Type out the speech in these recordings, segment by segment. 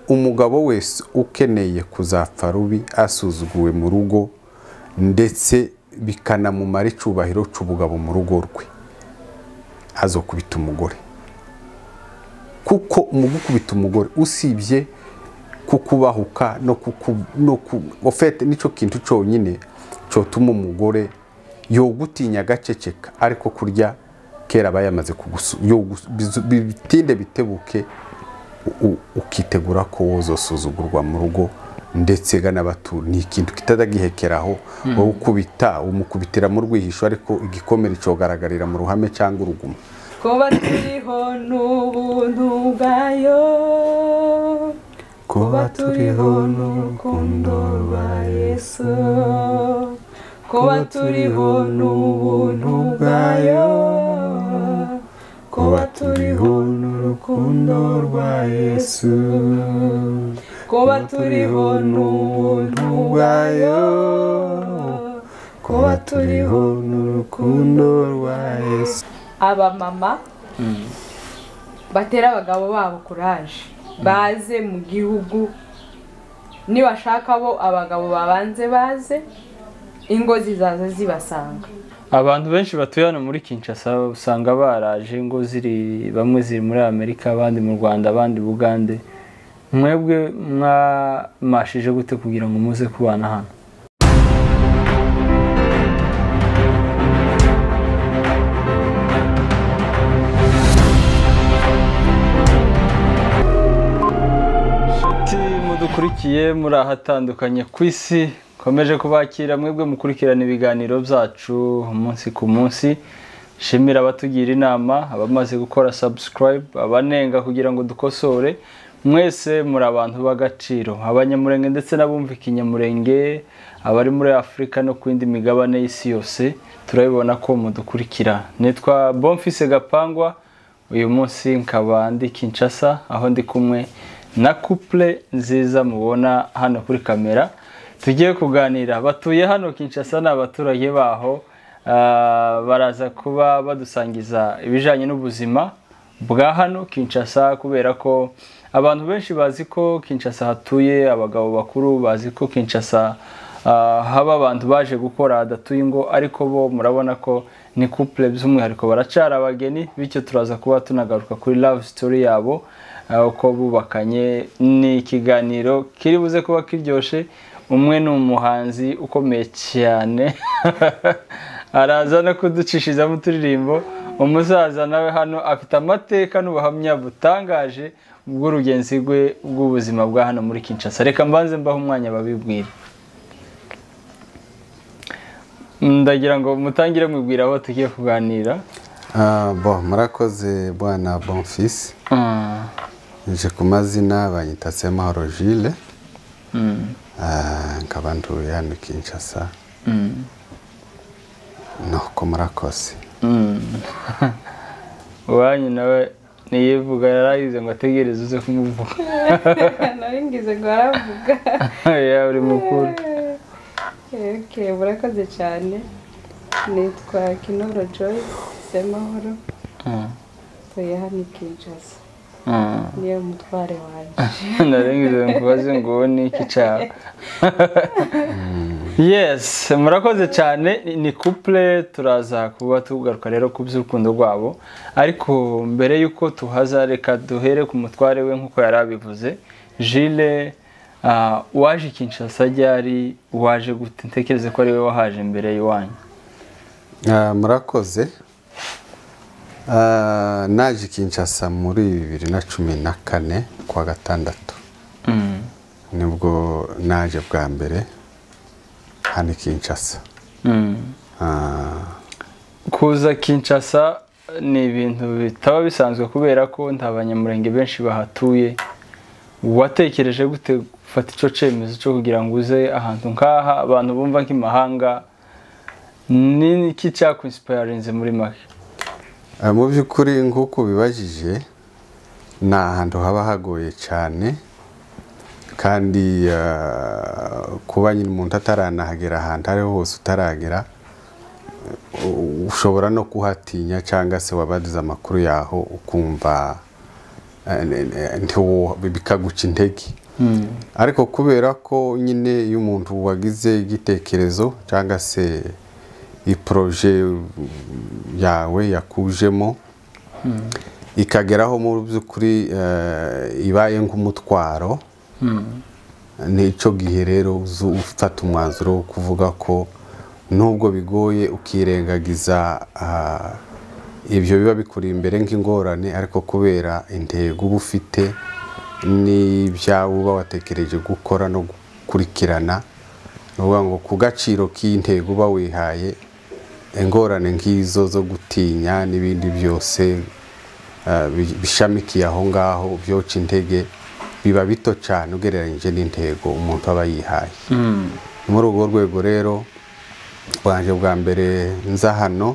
umugabo wese ukeneye kuzapfa rubi asuzuguwe mu rugo ndetse bikanamumara icubahiro c'ubugabo mu rugo rwe azokubita umugore kuko umugukubita umugore usibye kukubahuka no ofete nico kintu cyonyine cyotuma umugore yogutinya gaceceka ariko kurya kera bayamaze bitinde bitebuke ukitegura ko wozosuzugurwa mu rugo ndetse gana batu ni ikintu kitadagihekeraho wowe ukubita umukubitira mu rwihisho ariko igikomere cogaragarira mu ruhame cyangwa uruguma kuba turiho n'ubuntu bwayo kuba turiho n'urukundo rwa Yesu kuba turiho n'ubuntu bwayo kuba turiho n'urukundo rwa Yesu kuba turiho n'ubuntu bwayo kuba turiho n'urukundo rwa Yesu. Aba mama batera abagabo babo courage baze mu gihugu nibashaka bo abagabo babanze baze ingo zizaza zibasanga. Abantu benshi batuye hano muri Kinshasa usanga baraje ingo ziri bamwe ziri muri Amerika abandi mu Rwanda abandi Bugande. Mwebwe mwamashije gute kugira ngo muze kubana hano? Mudukurikiye muri ahatandukanye ku isi komeje kubakira mwebwe mukurikirana ibiganiro byacu umunsi ku munsi. Shimira abatugira inama abamaze gukora subscribe abanenga kugira ngo dukosore. Mwese muri abantu b'agaciro abanyamurenge ndetse n'abumva ikinyamurenge abari muri Afrika no kwindi migabane y'isi yose turabibona ko mudukurikira. Nitwa Bonfils Gapangwa uyu munsi nkaba ndi Kinshasa aho ndi kumwe na couple nziza mubona hano kuri kamera. Tugiye kuganira batuye hano Kinshasa n'abaturage baho baraza kuba badusangiza ibijanye n'ubuzima bwa hano Kinshasa kubera ko abantu benshi bazi ko Kinshasa hatuye abagabo bakuru bazi ko Kinshasa haba abantu baje gukora adatuye ngo ariko bo murabona ko ni couple by'umwihariko baracara abageni bityo turaza kuba tunagaruka kuri love story yabo uko bubakanye. Ni ikiganiro kiri buze kuba kiryoshe. Umwe ni umuhanzi ukomeye cyane araza no kuducishiza mu turirimbo. Umusaza nawe hano afite amateka n'ubuhamya butangaje bw'urugenzi rwe bw'ubuzima bwa hano muri Kinshasa. Reka mbanze mbaho umwanya babibwira. Ndagira ngo mutangire mwibwira aho tugiye kuganira. Murakoze bwana Bonfils. Nje ku mazina banyita Semahoro Jules. Nkaba ntuye hano Kinshasa. Nuko murakoze. Wanyu nawe niyivuga yarayize ngo ategereze uze kumuvuga. Naringize ngo aravuga. Ya uri mukuru. Okay, murakoze cyane. Nitwa Kinoro Joyce Semahoro. Tuye hano Kinshasa. Niyo mutware wanje. Naringize nkubaze ngo ni iki cyaha. Yes, murakoze cyane. Ni couple turaza kuba tugaruka rero ku by'urukundo rwabo ariko mbere yuko tuhaza reka duhere ku mutware we nkuko yarabivuze. Jules waje Kinshasa ryari waje gute? Ntekereze ko ari we wahaje mbere y'wanyu. Murakoze. Naje Kinshasa muri 2014 kwa gatandatu. Nibwo naje bwa mbere hano Kinshasa. Kuza Kinshasa ni ibintu bitaba bisanzwe kubera ko nta banyamurenge benshi bahatuye. Watekereje gute gufata ico cemezo cyo kugira ngo uze ahantu nkaha abantu bumva nk'imahanga? Ni iki cyakwinspirinze muri make? Mu by'ukuri nk'uko bibajije ni ahantu haba hagoye cyane kandi kuba nyine umuntu ataranahagera ahantu ariho hose utaragera ushobora no kuhatinya cyangwa se wabaduza amakuru yaho ukumva bikaguca intege ariko kubera ko nyine iyo umuntu wagize igitekerezo cyangwa se iporoje yawe yakujemo ikageraho mu by'ukuri ibaye nk'umutwaro n'icyo gihe rero ufata umwanzuro wo kuvuga ko nubwo bigoye ukirengagiza ibyo biba bikuri imbere nk'ingorane ariko kubera intego uba ufite n'ibyawe uba watekereje gukora no gukurikirana ni ukuvuga ngo ku gaciro k'intego uba wihaye ingorane nk'izo zo gutinya n'ibindi byose bishamikiye aho ngaho byoca intege biba bito cyane ugereranyije n'intego umuntu aba yihaye muri urwo rwego rero bwanje bwa mbere nza hano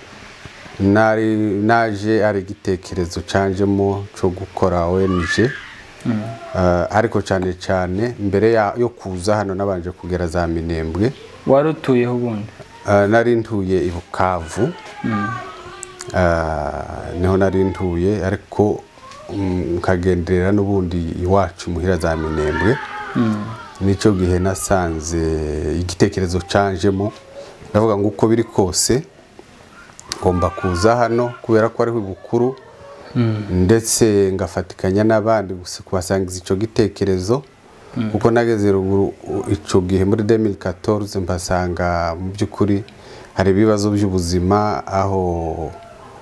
naje ari igitekerezo canjemo cyo gukora ONG ariko cyane cyane mbere yo kuza hano nabanje kugera za Minembwe. Wari utuyeho ubundi? Nari ntuye i Bukavu, niho nari ntuye ariko nkagenderera n'ubundi iwacu muhira za Minembwe. Nico gihe nasanze igitekerezo canjemo ndavuga ngo uko biri kose ngomba kuza hano kubera ko ari bukuru ndetse ngafatikanya n'abandi kubasangiza ico gitekerezo kuko nageze ruguru ico gihe muri 2014 mbasanga mu by'ukuri hari ibibazo by'ubuzima aho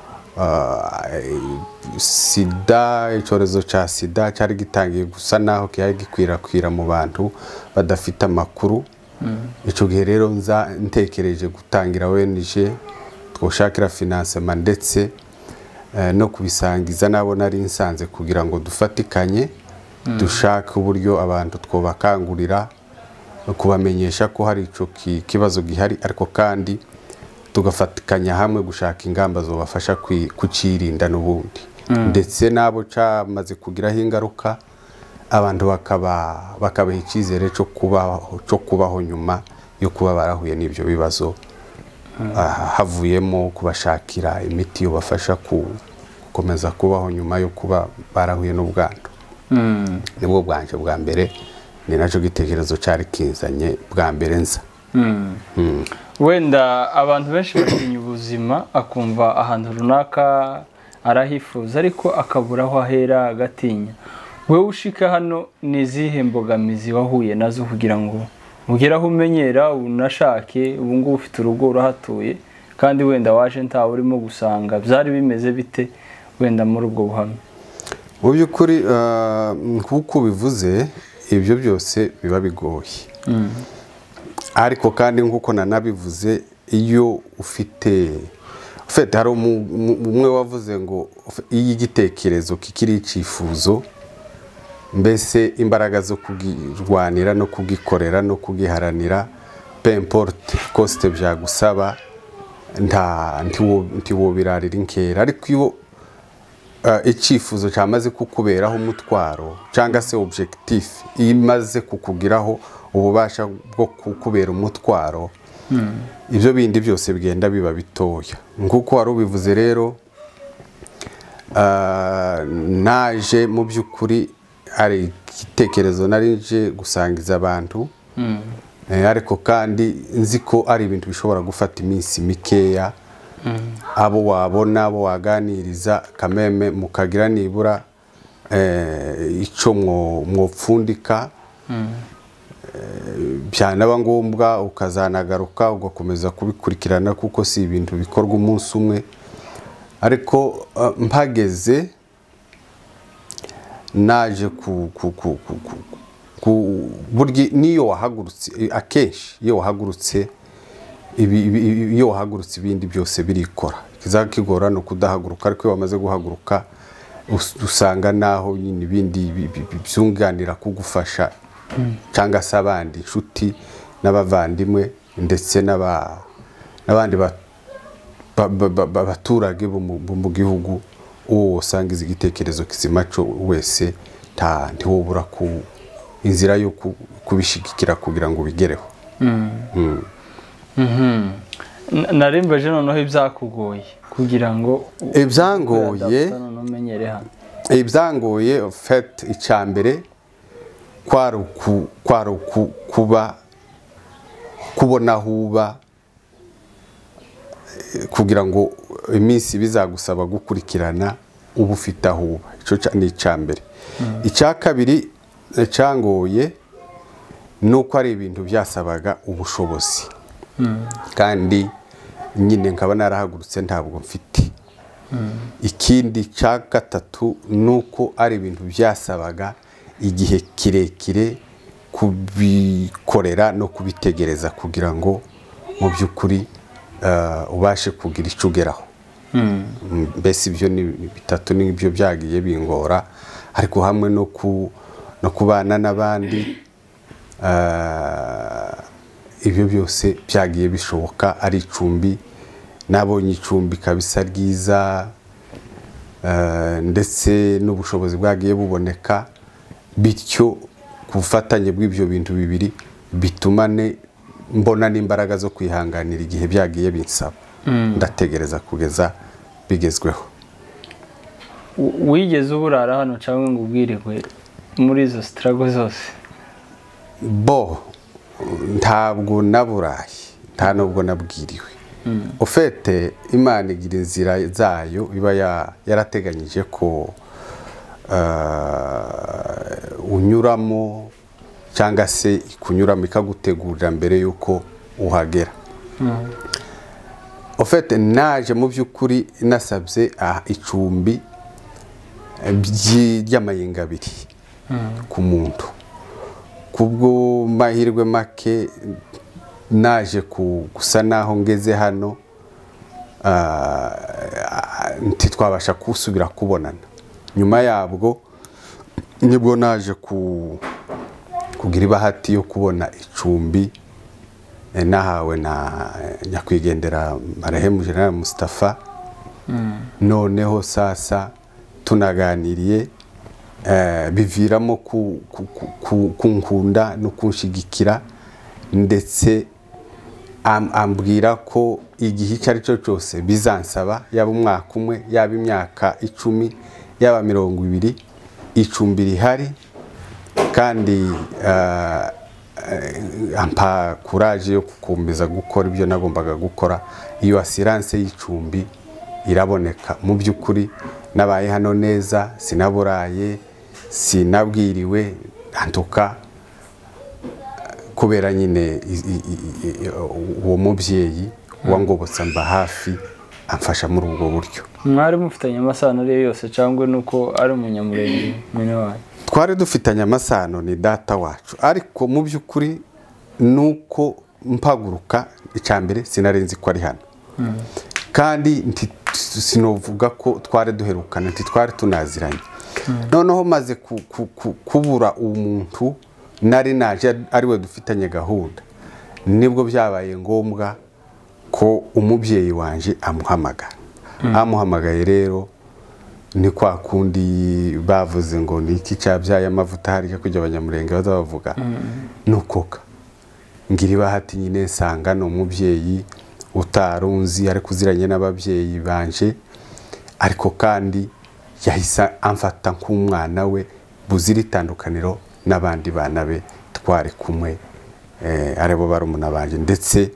sida, icyorezo ca sida cyari gitangiye gusa naho kiyaye gikwirakwira mu bantu badafite amakuru. Ico gihe rero nza ntekereje gutangira ONG twoshakira financement ndetse no kubisangiza nabo nari nsanze kugira ngo dufatikanye dushaka uburyo abantu twobakangurira kubamenyesha ko hari ico kibazo gihari ariko kandi tugafatikanya hamwe gushaka ingamba zo bafasha kucirinda n'ubundi ndetse nabo camaze kugiraho ingaruka abantu bakabaha icyizere cyo kubaho nyuma yo kuba barahuye n'ibyo bibazo havuyemo kubashakira imiti yobafasha gukomeza kubaho nyuma yo kuba barahuye n'ubwandu. Nibwo bwanje bwa mbere ni naco gitekerezo cyari kinzanye bwa mbere nza. Wenda abantu benshi batinya ubuzima akumva ahantu runaka arahifuza ariko akabura aho ahera agatinya. Wewe ushika hano nizihe mbogamizi wahuye nazo kugira ngo ugeraho umenyera unashake ubu ngubu ufite urugo urahatuye kandi wenda waje ntawe urimo gusanga byari bimeze bite wenda muri ubwo buhamya? Mu by'ukuri kuko bivuze ibyo byose biba bigoye ariko kandi nkuko nanabivuze iyo ufite hari umwe wavuze ngo iyi gitekerezo kikiri icifuzo mbese imbaraga zo kugirwanira no kugikorera no kugiharanira peu importe coste byagusaba ntiwobirarira inkera ariko iyo icifuzo cyamaze kukuberaho umutwaro cyangwa se objectif imaze kukugiraho ububasha bwo kukubera umutwaro ibyo bindi byose bigenda biba bitoya. Nkuko wari ubivuze rero naje mu by'ukuri ari igitekerezo narinje gusangiza abantu ariko kandi nzi ko ari ibintu bishobora gufata iminsi mikeya abo wabona abo waganiriza kameme mukagira nibura ico mwopfundika byanaba ngombwa ukazanagaruka ugakomeza kubikurikirana kuko si ibintu bikorwa umunsi umwe ariko mpageze naje burya niyo wahagurutse akenshi iyo wahagurutse ibindi byose birikora kizakigora no kudahaguruka ariko iyo wamaze guhaguruka usanga naho nyine ibindi byunganira kugufasha cyangwa se abandi inshuti n'abavandimwe ndetse n'abandi baturage mu gihugu uwo usangiza igitekerezo kizima cyo wese ntiwobura inzira yo kubishigikira kugira ngo bigereho. Narimbaje noneho ibyakugoye kugira ngo ibyangoye ibyangoye fete icya mbere kwari kubona aho uba kugira ngo iminsi bizagusaba gukurikirana uba ufite aho uba. Icyo ni icya mbere. Icya kabiri cyangoye ni uko ari ibintu byasabaga ubushobozi kandi nyine nkaba narahagurutse ntabwo mfite. Ikindi cya gatatu ni uko ari ibintu byasabaga igihe kirekire kubikorera no kubitegereza kugira ngo mu by'ukuri ubashe kugira icyo ugeraho. Mbese ibyo ni bitatu nibyo byagiye bingora, ariko hamwe no kubana n'abandi ibyo byose byagiye bishoboka. Ari icumbi, nabonye icumbi kabisa ryiza, ndetse n'ubushobozi bwagiye buboneka, bityo ku bufatanye bw'ibyo bintu bibiri bituma mbona n'imbaraga zo kwihanganira igihe byagiye binsaba. Ndategereza kugeza bigezweho. Wigeze uburara hano cyangwa ngo ubwirirwe muri izo struggle zose? Ntabwo naburaye, nta nubwo nabwiriwe. Ufite Imana igira inzira zayo iba yarateganyije ko unyuramo cyangwa se ikunyuramo ikagutegurira mbere y'uko uhagera. Ufite naje mu by'ukuri nasabye icumbi ry'amayinga abiri ku muntu. Kubwo mahirwe make naje gusa naho ngeze hano ntitwabasha kusubira kubonana. Nyuma yabwo nibwo naje kugira ibahati yo kubona icumbi nahawe na nyakwigendera marehemu General Mustafa. Noneho sasa tunaganiriye biviramo kunkunda no kunshigikira, ndetse ambwira ko igihe icyo ari cyo cyose bizansaba, yaba umwaka umwe, yaba imyaka 10, yaba 20, icumbi rihari, kandi ampa kuraje yo gukomeza gukora ibyo nagombaga gukora. Iyo assurance y'icumbi iraboneka. Mu by'ukuri nabaye hano neza, sinaburaye, sinabwiriwe, antuka kubera nyine uwo mubyeyi wangobotsa mba hafi amfasha muri ubwo buryo. Mwari mufitanye amasano ariyo yose cyangwa nuko ari umunyamurenge mwene wanyu? Twari dufitanye amasano, ni data wacu, ariko mu by'ukuri nuko mpaguruka icya mbere sinarenze ko ari hano. Kandi sinovuga ko twari duherukana, twari tunaziranye. Noneho maze kubura umuntu nari naje ariwe dufitanye gahunda, nibwo byabaye ngombwa ko umubyeyi wanje amuhamagara. Amuhamagaye rero ni kwa kundi bavuze ngo ni iki cyabyaye amavuta harya kujya abanyamurenge bazabavuga. Nukoka ngira ibahati nyine nsanga no umubyeyi utarunzi ariko uziranye n'ababyeyi banje, ariko kandi yahise amfata nk'umwana we buzira itandukaniro n'abandi bana be twari kumwe, arebo barumuna banje, ndetse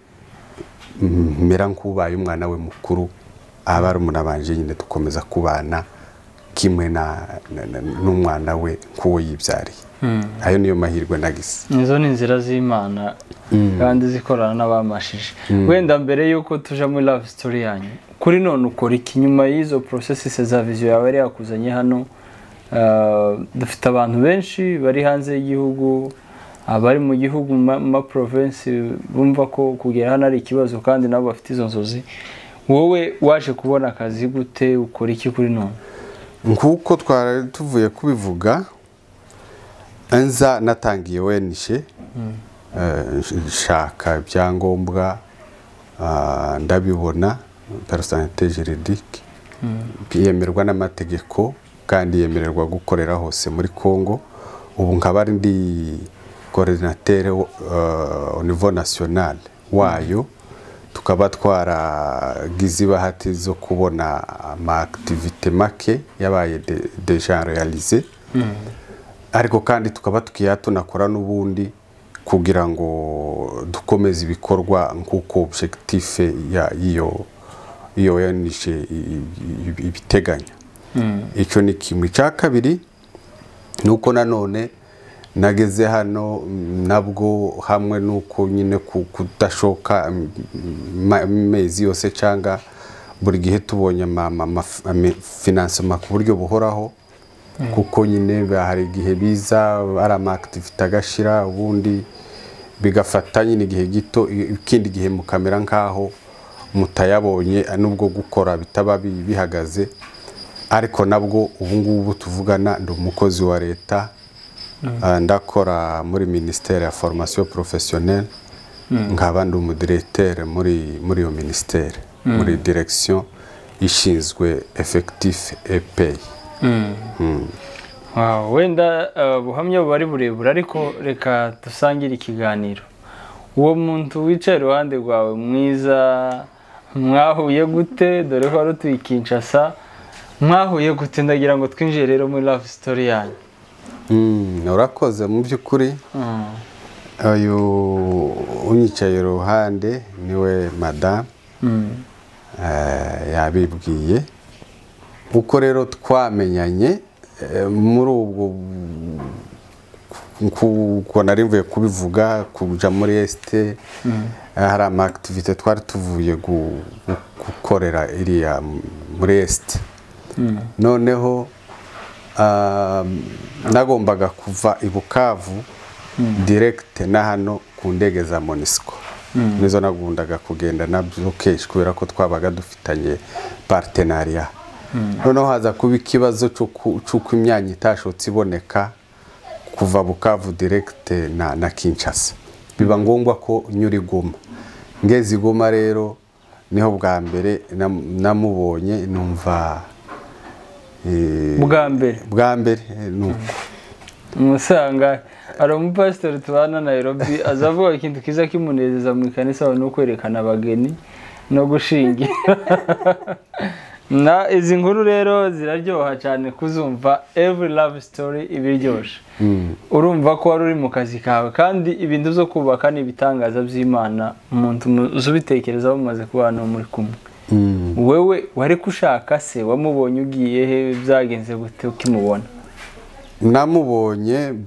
mera nk'ubaye umwana we mukuru. Abarumuna banje nyine dukomeza kubana kimwe n'umwana we nk'uwo yibyariye. Ayo niyo mahirwe nagize. Izo ni inzira z'Imana kandi zikorana n'abamashije. Wenda mbere yuko tuja muri love story yanyu, kuri none ukora iki nyuma y'izo processes za vision yawe yari yakuzanye hano? Dufite abantu benshi bari hanze y'igihugu, abari mu gihugu ma province bumva ko kugera hano ari ikibazo kandi nabo bafite izo nzozi. Wowe waje kubona akazi gute? Ukora iki kuri none? Nkuko twari tuvuye kubivuga, nza natangiye wenishe shaka ibyangombwa, ndabibona personnalité juridique, yemerwa n'amategeko kandi yemererwa gukorera hose muri Congo. Ubu nkaba ari ndi coordinateur au niveau national wayo, tukaba twaragize ibahati zo kubona ama-activité make yabaye deja réalisé ariko kandi tukaba tukiya tunakora n'ubundi kugira ngo dukomeze ibikorwa nk'uko objectif iyo ONG ibiteganya. Icyo ni kimwe. Cya kabiri nuko nanone nageze hano nabwo hamwe nuko nyine kudashoka amezi yose cyangwa buri gihe tubonye financement ku buryo buhoraho kuko nyine hari igihe biza ari ama-activité agashira ubundi bigafata nyine igihe gito ikindi gihe mukamera nkaho mutayabonye nubwo gukora bitaba bihagaze ariko nabwo ubu ngubu tuvugana ndi umukozi wa leta ndakora muri ministère ya formation professionnelle nkaba ndi umudirecteur muri iyo ministère muri direction ishinzwe effectif et paye. Wenda buhamya bari burebure ariko reka dusangire ikiganiro. Uwo muntu wicaye iruhande rwawe mwiza mwahuye gute? Dore ko ari Kinshasa, mwahuye gute? Ndagira ngo twinjire rero muri love story yanyu. Urakoze mu by'ukuri. Uyu unyicaye iruhande niwe madame yabibwiye uko rero twamenyanye muri ubwo kuko nari mvuye kubivuga kuja muri este hari ama-activité twari tuvuye gukorera iriya muri este noneho nagombaga kuva i Bukavu direct na hano ku ndege za Monisco nizo nagundaga kugenda nabyo kenshi kubera ko twabaga dufitanye partenariat. Noneho haza kuba ikibazo cy'uko imyanya itashotse iboneka kuva Bukavu direct na Kinshasa, biba ngombwa ko nyuri Goma. Ngeze Goma rero niho bwa mbere namubonye numva bwa mbere nuko musanga ari umupasiteri tubana Nairobi azavuga ikintu kiza kimunezeza mu kanisa no kwerekana abageni no gushingira. Na izi nkuru rero ziraryoha cyane kuzumva, every love story ibiryoshe. Urumva ko wari uri mu kazi kawe kandi ibintu zo kubaka ni ibitangaza by'Imana umuntu uzubitekerezaho mumaze kubana muri kumwe. Wewe wari kushaka se wamubonye ugiye he? Byagenze gute ukimubona? Namubonye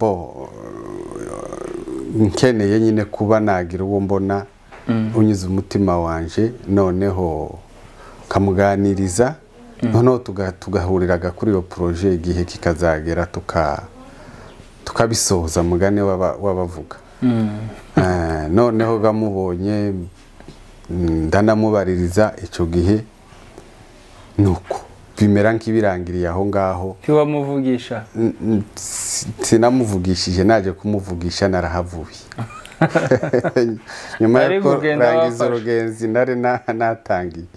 nkeneye nyine kuba nagira uwo mbona unyuze umutima wanje, noneho kamuganiriza noneho tugahuriraga kuri iyo projet igihe kikazagera tukabisoza mugane wabavuga. Noneho gamubonye ndanamubaririza icyo gihe nuko bimera nk'ibirangiriye aho ngaho. Ntiwamuvugisha? Sinamuvugishije, naje kumuvugisha narahavuye. Nyuma yo kurangiza urugenzi nari natangiye.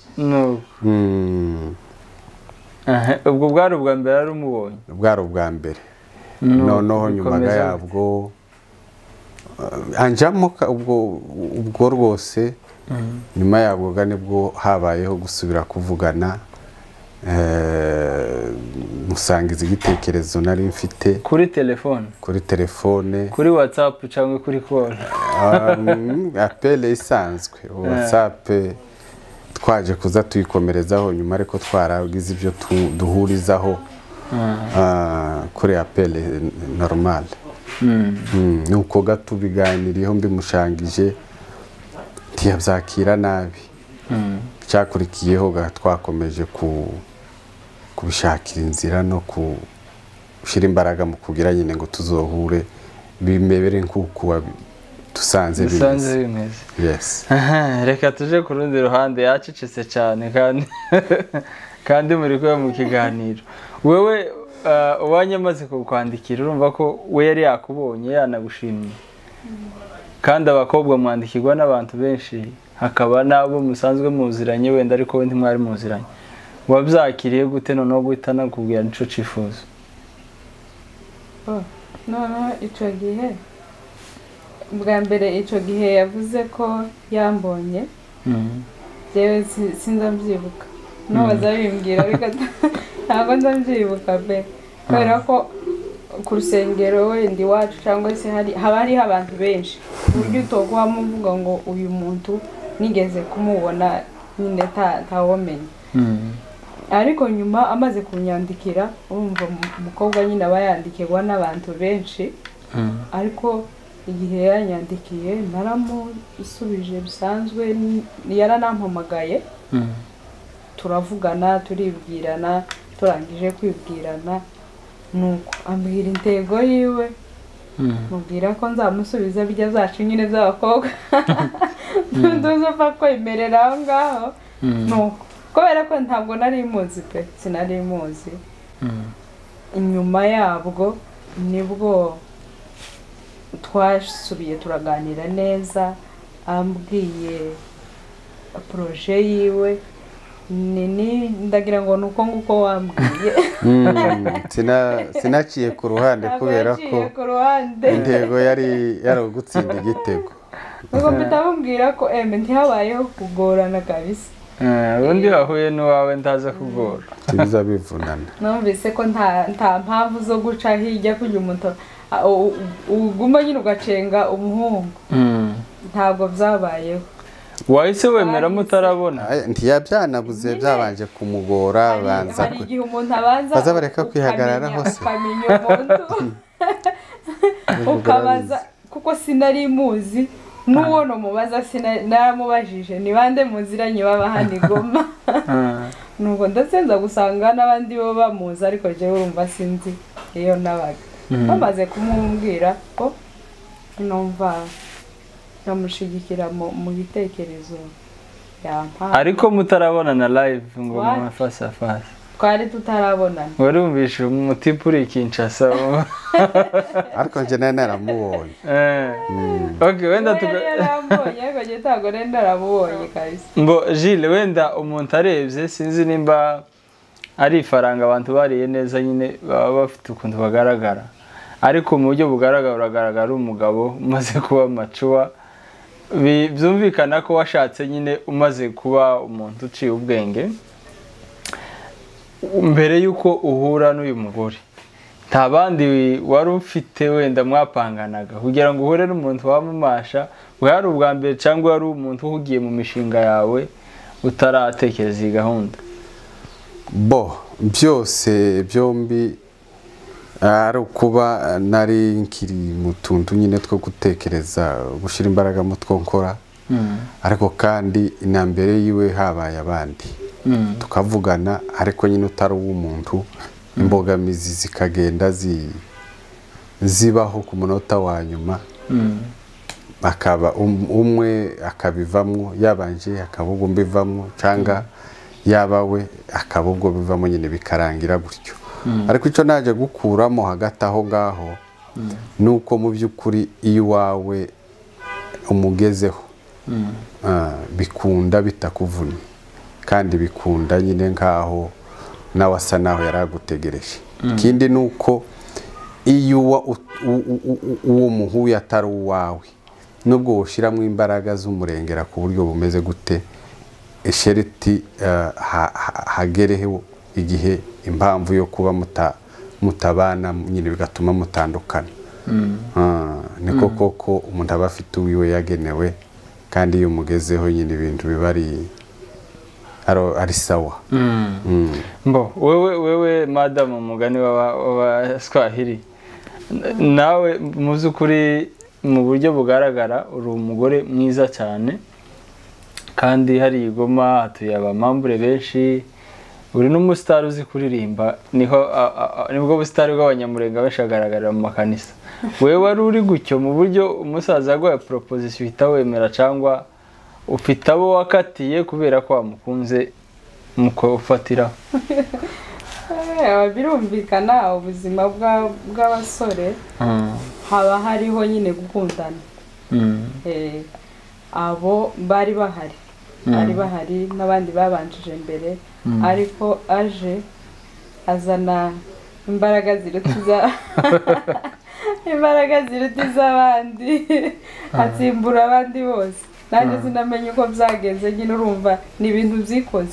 Ubwo bwari ubwa mbere ari umubonye? Bwari ubwa mbere. Noneho nyuma yabwo anjamo ubwo rwose nyuma yabwo nibwo habayeho gusubira kuvugana, musangiza igitekerezo nari mfite kuri telefone, kuri WhatsApp cyangwa kuri call. Appel isanzwe. WhatsApp twaje kuza tuyikomerezaho nyuma ariko twaragize ibyo duhurizaho kuri appel normal. Nuko gato biganiriyeho mbimushangije ntiyabyakira nabi. Cyakurikiyeho twakomeje kubishakira inzira no gushyira imbaraga mu kugira nyine ngo tuzohure bimebere nk'uko dusanze bimeze. Yes. Reka tuje ku rundi ruhande, yacecetse cyane kandi muri kuba mu kiganiro. Wewe uwanyamaze kukwandikira urumva ko we yari yakubonye yanagushimye, kandi abakobwa mwandikirwa n'abantu benshi, hakaba nabo musanzwe muziranye wenda ariko we ntimwari muziranye. Wabyakiriye gute noneho guhita nakubwira nico cifuzo? Noneho icyo gihe bwa mbere icyo gihe yavuze ko yambonye jewe sinzabyibuka no bazabimbwira ariko ntabwo nzabyibuka be kubera ko ku rusengero wenda iwacu cyangwa se haba hariho abantu benshi ku buryo utoguhamo uvuga ngo uyu muntu nigeze kumubona nyine ntawomenya ariko nyuma amaze kunyandikira urumva umukobwa nyine aba yandikirwa n'abantu benshi ariko igihe yanyandikiye naramusubije bisanzwe yaranampamagaye turavugana turibwirana turangije kwibwirana nuko ambwira intego yiwe mubwira ko nzamusubiza bijya zacu nyine z'abakobwa ntuzopfa kwemerera aho ngaho nuko kubera ko ntabwo nari muzi pe sinari muzi inyuma yabwo nibwo twasubiye turaganira neza ambwiye proje yiwe ndagira ngo nuko nguko wambwiye sinaciye ku ruhande kubera ko intego yari yaragutsinda igitego nuko mpita mubwira ko ntihabayeho kugorana kabisa ubundi wahuye n'uwawe ndaza kugora biza bivunana numvise ko nta mpamvu zo guca hirya kugira umuntu uguma nyine ugacenga umuhungu ntabwo byabayeho wahise wemera mutarabona ntiyabyanabuze byabanje kumugora banza hari igihe umuntu abanza bareka kwihagararaho se ukamenya umuntu ukabaza kuko sinari muzi n'uwo mubaza naramubajije ni bande muziranye baba hano i Goma nuko ndetse nza gusanga n'abandi bo bamuzi ariko jewe urumva sinzi iyo nabaga bamaze kumubwira ko numva namushigikira mu bitekerezo yampa ariko mutarabona na live ngo mu face à face twari tutarabonana warumvishe umutipe uri Kinshasa ariko nje naramubonye okay wenda tugarambonye ko je tago naramubonye kabisa ngo Gilles wenda umuntu arebye sinzi nimba ari ifaranga abantu bariye neza nyine baba bafite ukuntu bagaragara ariko mu buryo bugaragara umugabo umaze kuba macuwa byumvikana ko washatse nyine umaze kuba umuntu uciye ubwenge mbere yuko uhura n'uyu mugore nta bandi wari ufite wenda mwapanganaga kugira ngo uhure n'umuntu wamumasha wari ubwa mbere cyangwa wari umuntu uhugiye mu mishinga yawe utaratekereza iyi gahunda byose byombi ari ukuba nari nkiri mu tuntu nyine two gutekereza gushyira imbaraga mu two nkora ariko kandi intambere yiwe habaye abandi tukavugana ariko nyine utari uw'umuntu imbogamizi zikagenda zibaho ku munota wa nyuma akaba umwe akabivamo yabanje akaba ubwo mbivamo cyangwa yaba we akaba ubwo bivamo nyine bikarangira gutyo ariko icyo naje gukuramo hagati aho ngaho nuko mu by'ukuri iyo wawe umugezeho bikunda bitakuvunnye kandi bikunda nyine nkaho nawe asa naho yaragutegereje ikindi nuko iyo uwo muhuye atari uwawe nubwo ushyiramo imbaraga z'umurengera ku buryo bumeze gute esheriti hagereho igihe impamvu yo kuba mutabana nyine bigatuma mutandukana niko koko umuntu aba afite uwiwe yagenewe kandi iyo umugezeho nyine ibintu biba ari sawa wewe madamu umugani w'abaswahili nawe mu by'ukuri mu buryo bugaragara uri umugore mwiza cyane kandi hari i Goma hatuye abamambure benshi uri n'umusitari uzi kuririmba nibwo busitari bw'abanyamurenga benshi agaragarira mu makanisa wewe wari uri gutyo mu buryo umusaza aguhaye proposition uhita wemera cyangwa ufite abo wakatiye kubera ko wamukunze muko ufatira birumvikana ubuzima bw'abasore haba hariho nyine gukundana abo bari bahari n'abandi babanjije mbere ariko aje azana imbaraga ziruta iz'abandi atsimbura abandi bose nanjye sinamenye uko byagenze nyine urumva ni ibintu byikoze.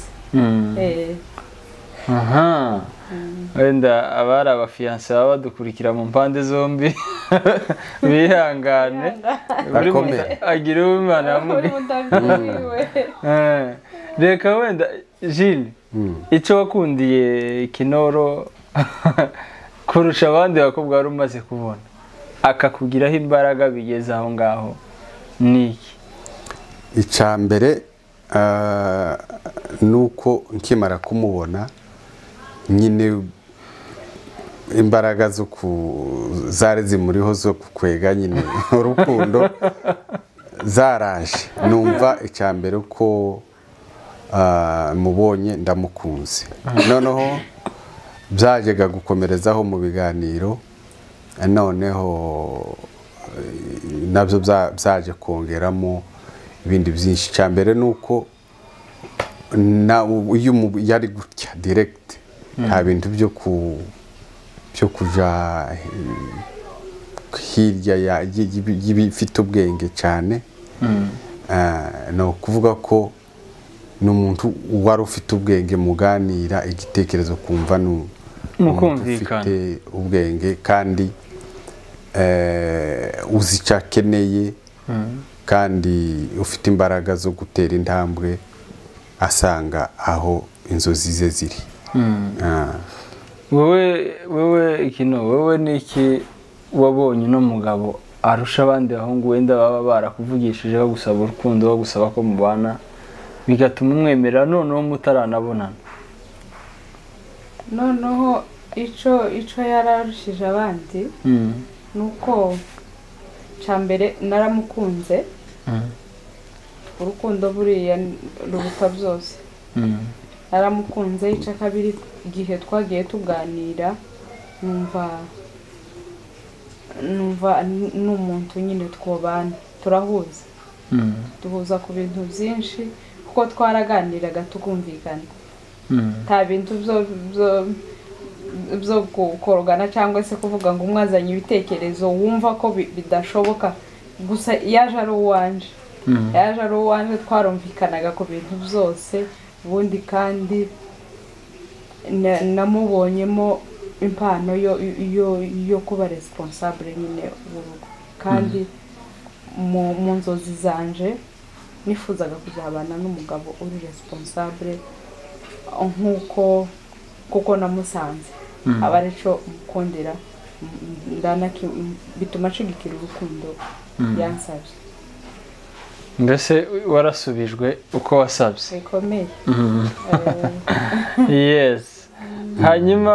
aha wenda abari abafiyanse baba badukurikira mu mpande zombi bihangane buri muntu agira uw'Imana yamubwiye. Reka wenda Jules icyo wakundiye Kinoro kurusha abandi bakobwa wari umaze kubona akakugiraho imbaraga bigeze aho ngaho ni iki? icya mbere nuko nkimara kumubona nyine imbaraga zari zimuriho zo kukwega nyine urukundo zaraje numva icya mbere ko mubonye ndamukunze noneho byajyaga gukomerezaho mu biganiro noneho nabyo byaje kongeramo ibindi byinshi. Cya mbere nuko iyo yari gutya direct nta bintu byo kuja hirya y'ibifite ubwenge cyane. no kuvuga ko n'umuntu wari ufite ubwenge muganira igitekerezo kumva ufite ubwenge kandi uzi icyo akeneye kandi ufite imbaraga zo gutera intambwe asanga aho inzozi ze ziri. wowe Kino wowe niki wabonye no mugabo arusha abandi bahungu wenda baba barakuvugishije bagusaba urukundo bagusaba ko mubana bigatuma umwemera noneho mutaranabonana? Noneho ico yararushije abandi nuko cyambere naramukunze urukundo buriya rubuta byose. Naramukunze ica kabiri igihe twagiye tuganira numva n'umuntu nyine twobana turahuza duhuza ku bintu byinshi kuko twaraganiraga tukumvikana nta bintu byo gukorogana cyangwa se kuvuga ngo umwazanye ibitekerezo wumva ko bidashoboka gusa yaje ari uwanje twarumvikanaga ku bintu byose ubundi kandi namubonyemo impano yo kuba responsable nyine urugo kandi mu nzozi zanje nifuzaga kuzabana n'umugabo uri responsable nkuko kuko namusanze aba arico mukundira bituma nshigikira urukundo yansabye. Mbese warasubijwe uko wasabye? Bikomeye. Yes. Hanyuma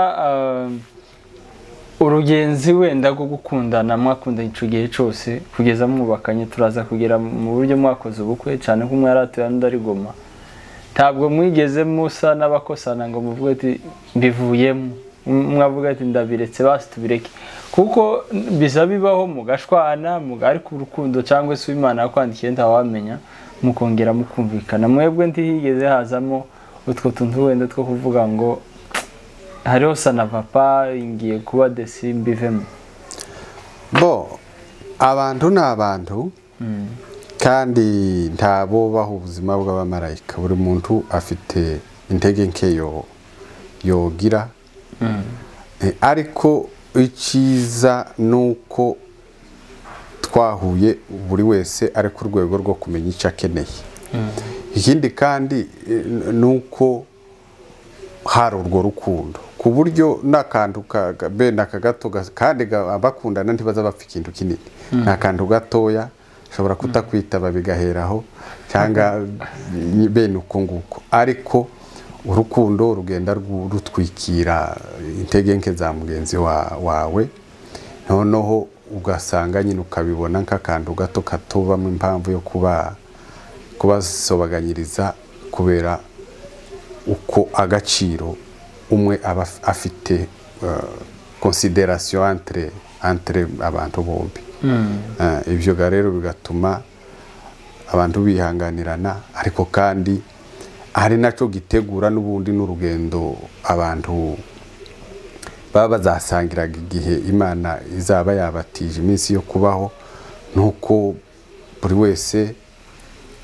urugenzi wenda rwo gukundana mwakundanye ico gihe cyose kugeza mwubakanye turaza kugera mu buryo mwakoze ubukwe cyane ko mwaratuye ndari Goma ntabwo mwigeze musa n'abakosana ngo muvuge ati mbivuyemo mwavuga ati ndabiretse basi tubireke kuko bizabibaho mugashwana mugari ku rukundo cyangwa se Imana yakwandikiye ntawamenya mukongera mukumvikana mwebwe ntihigeze hazamo utwo tuntu wenda two kuvuga ngo hariho sana papa ingiye kuba desi mbivemo? Bo abantu n'abantu kandi ntabo baho ubuzima bw'abamarayika buri muntu afite intege nke yogira ariko iciza nuko twahuye buri wese ari ku rwego rwo kumenya icyo akeneye. Ikindi kandi nuko hari urwo rukundo ku buryo nakantu bene akagato kandi abakundana ntibaza bapfa ikintu kinini nakantu gatoya shobora kutakwitaba bigaheraho cyangwa bene uko nguko ariko urukundo rugenda rutwikira intege nke za mugenzi wawe noneho ugasanga nyine ukabibona nk'akantu gato katubamo impamvu yo kubasobaganyiriza kubera uko agaciro umwe aba afite consideration entre abantu bombi. Ibyo rero bigatuma abantu bihanganirana ariko kandi hari naco gitegura n'ubundi n'urugendo abantu baba bazasangiraga igihe Imana izaba yabatije iminsi yo kubaho nuko buri wese